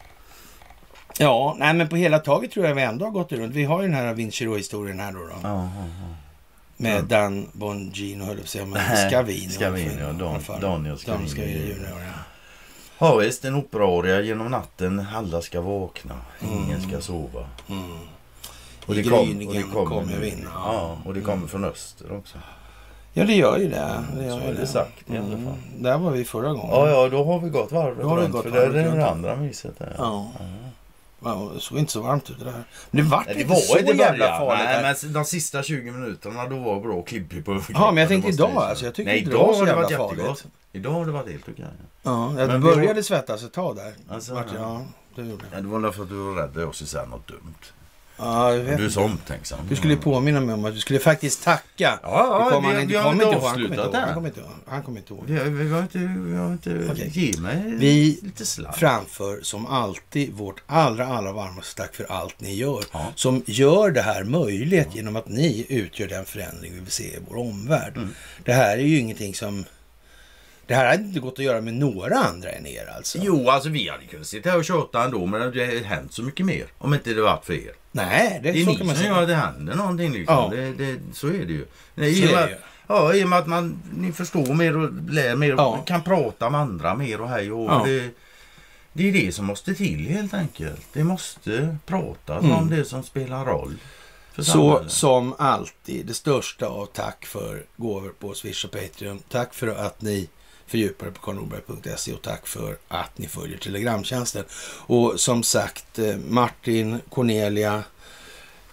Ja, nej, men på hela taget tror jag vi ändå har gått runt. Vi har ju den här Vincero-historien här då. då. Ja, ja, ja. Med mm. Dan Bongino, höll jag på att säga, men Scavino. Scavino, ja. Dan, Daniel Scavino. Scavino junior, ja. Ja, visst, en operaria genom natten. Alla ska vakna. Ingen mm. ska sova. Mm. Och det, kom, och det kommer kommer vinna. Ja, och det kommer mm. från öster också. Ja, det gör ju det. det, gör så är det, det sagt i alla fall. Mm. Där var vi förra gången. Ja, ja, då har vi gått varvet då har runt. Vi gått för varvet det är det runt. andra myset där. Ja. ja. Ja, det såg inte så varmt ut det där. Men det var Nej, det inte var så inte jävla farligt. Nej, men de sista tjugo minuterna då var bra klipp på. Ja, men jag tänkte idag alltså. Jag tycker Nej, inte det var så jävla farligt. farligt. Idag har det varit helt okej. Ja, jag men började var... svettas ett tag där. Alltså, Vart, ja, det gjorde ja, det var därför att du var rädd att jag säga något dumt. Ja, jag vet du är så omtänksam. Du skulle påminna mig om att du skulle faktiskt tacka. Ja, ja, kom vi, han, vi har inte inte avslutat det. Han kommer inte ihåg. Han kommer inte ihåg. Vi, vi har inte, vi har inte okay. ge mig vi lite sladd. Framför som alltid vårt allra, allra varmaste tack för allt ni gör. Ja. Som gör det här möjligt ja. Genom att ni utgör den förändring vi vill se i vår omvärld. Mm. Det här är ju ingenting som... Det här hade inte gått att göra med några andra än er alltså. Jo, alltså vi hade kunnat sitta här och köta ändå, men det har hänt så mycket mer. Om inte det varit för er. Nej, det är, det är så ni kan man som säga. gör det händer någonting liksom. Ja. Det, det, så är det ju. Nej, i, och med, ju. Ja, i och med att man, ni förstår mer och lär mer ja. och kan prata med andra mer och hej och ja. det, det är det som måste till helt enkelt. Det måste prata mm. om det som spelar roll. Så samhället. Som alltid, det största av tack för gåvor på Swish och Patreon. Tack för att ni fördjupar på karl norberg punkt se och tack för att ni följer telegramtjänsten. Och som sagt, Martin, Cornelia,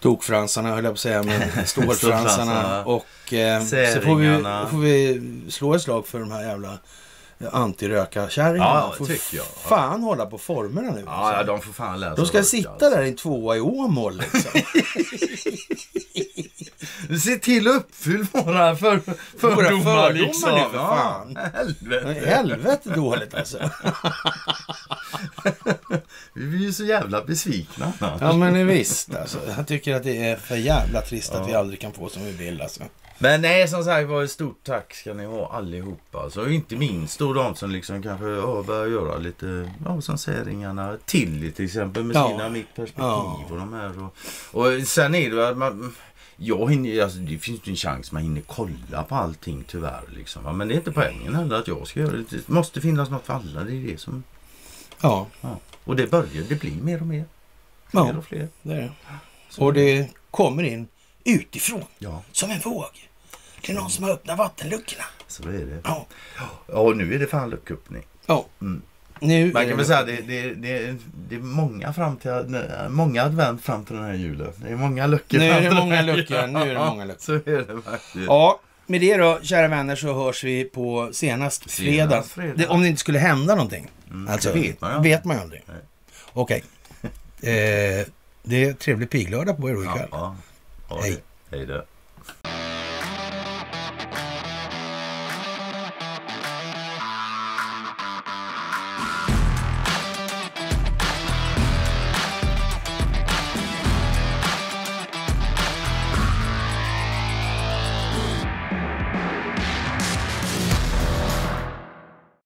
tokfransarna, höll jag på att säga, med stålfransarna. Och eh, så får vi, får vi slå ett slag för de här jävla antiröka-kärringarna. Ja, får tycker jag. Fan hålla på formerna nu. Ja, ja, de får fan läsa. De ska röka, sitta alltså. Där i en tvåa i Åmål liksom. Se till att uppfylla våra för, fördomar, våra fördomar liksom. Nu, för fan. Ja, helvete. Helvete dåligt alltså. Vi är ju så jävla besvikna. Ja, men visst alltså. Jag tycker att det är för jävla trist ja. Att vi aldrig kan få som vi vill alltså. Men nej, som sagt var ett stort tack ska ni ha allihopa. Alltså, och inte minst då de som liksom kanske ja, börjar göra lite, ja, som säger ringarna till till exempel med ja. Sina mitt perspektiv ja. Och de här. Och, och sen är det att man, jag hinner, alltså, det finns ju en chans man hinner kolla på allting tyvärr liksom. Men det är inte poängen heller att jag ska göra det. Det måste finnas något för alla, det är det som... Ja. ja. Och det börjar, det blir mer och mer. Fler ja, och fler. Det är det. Så. Och det kommer in utifrån. Ja. Som en våg. Det är någon som har öppnat vattenluckorna. Så är det. Ja. Ja, och nu är det fan lucköppning. Ja. Mm. Nu man kan väl säga det, det, det, det är många fram till många advent fram till den här julen. Det är många luckor. Nu är det många luckor. Nu är det många luckor. Så är det faktiskt. Ja, med det då, kära vänner, så hörs vi på senast fredag. Senast fredag. Det, om det inte skulle hända någonting. Mm, alltså, vet man, ja. vet man ju aldrig. Okej. Okay. Eh, det är trevlig piglördag på er då ikväll. Ja, ja. Hej. Hej då.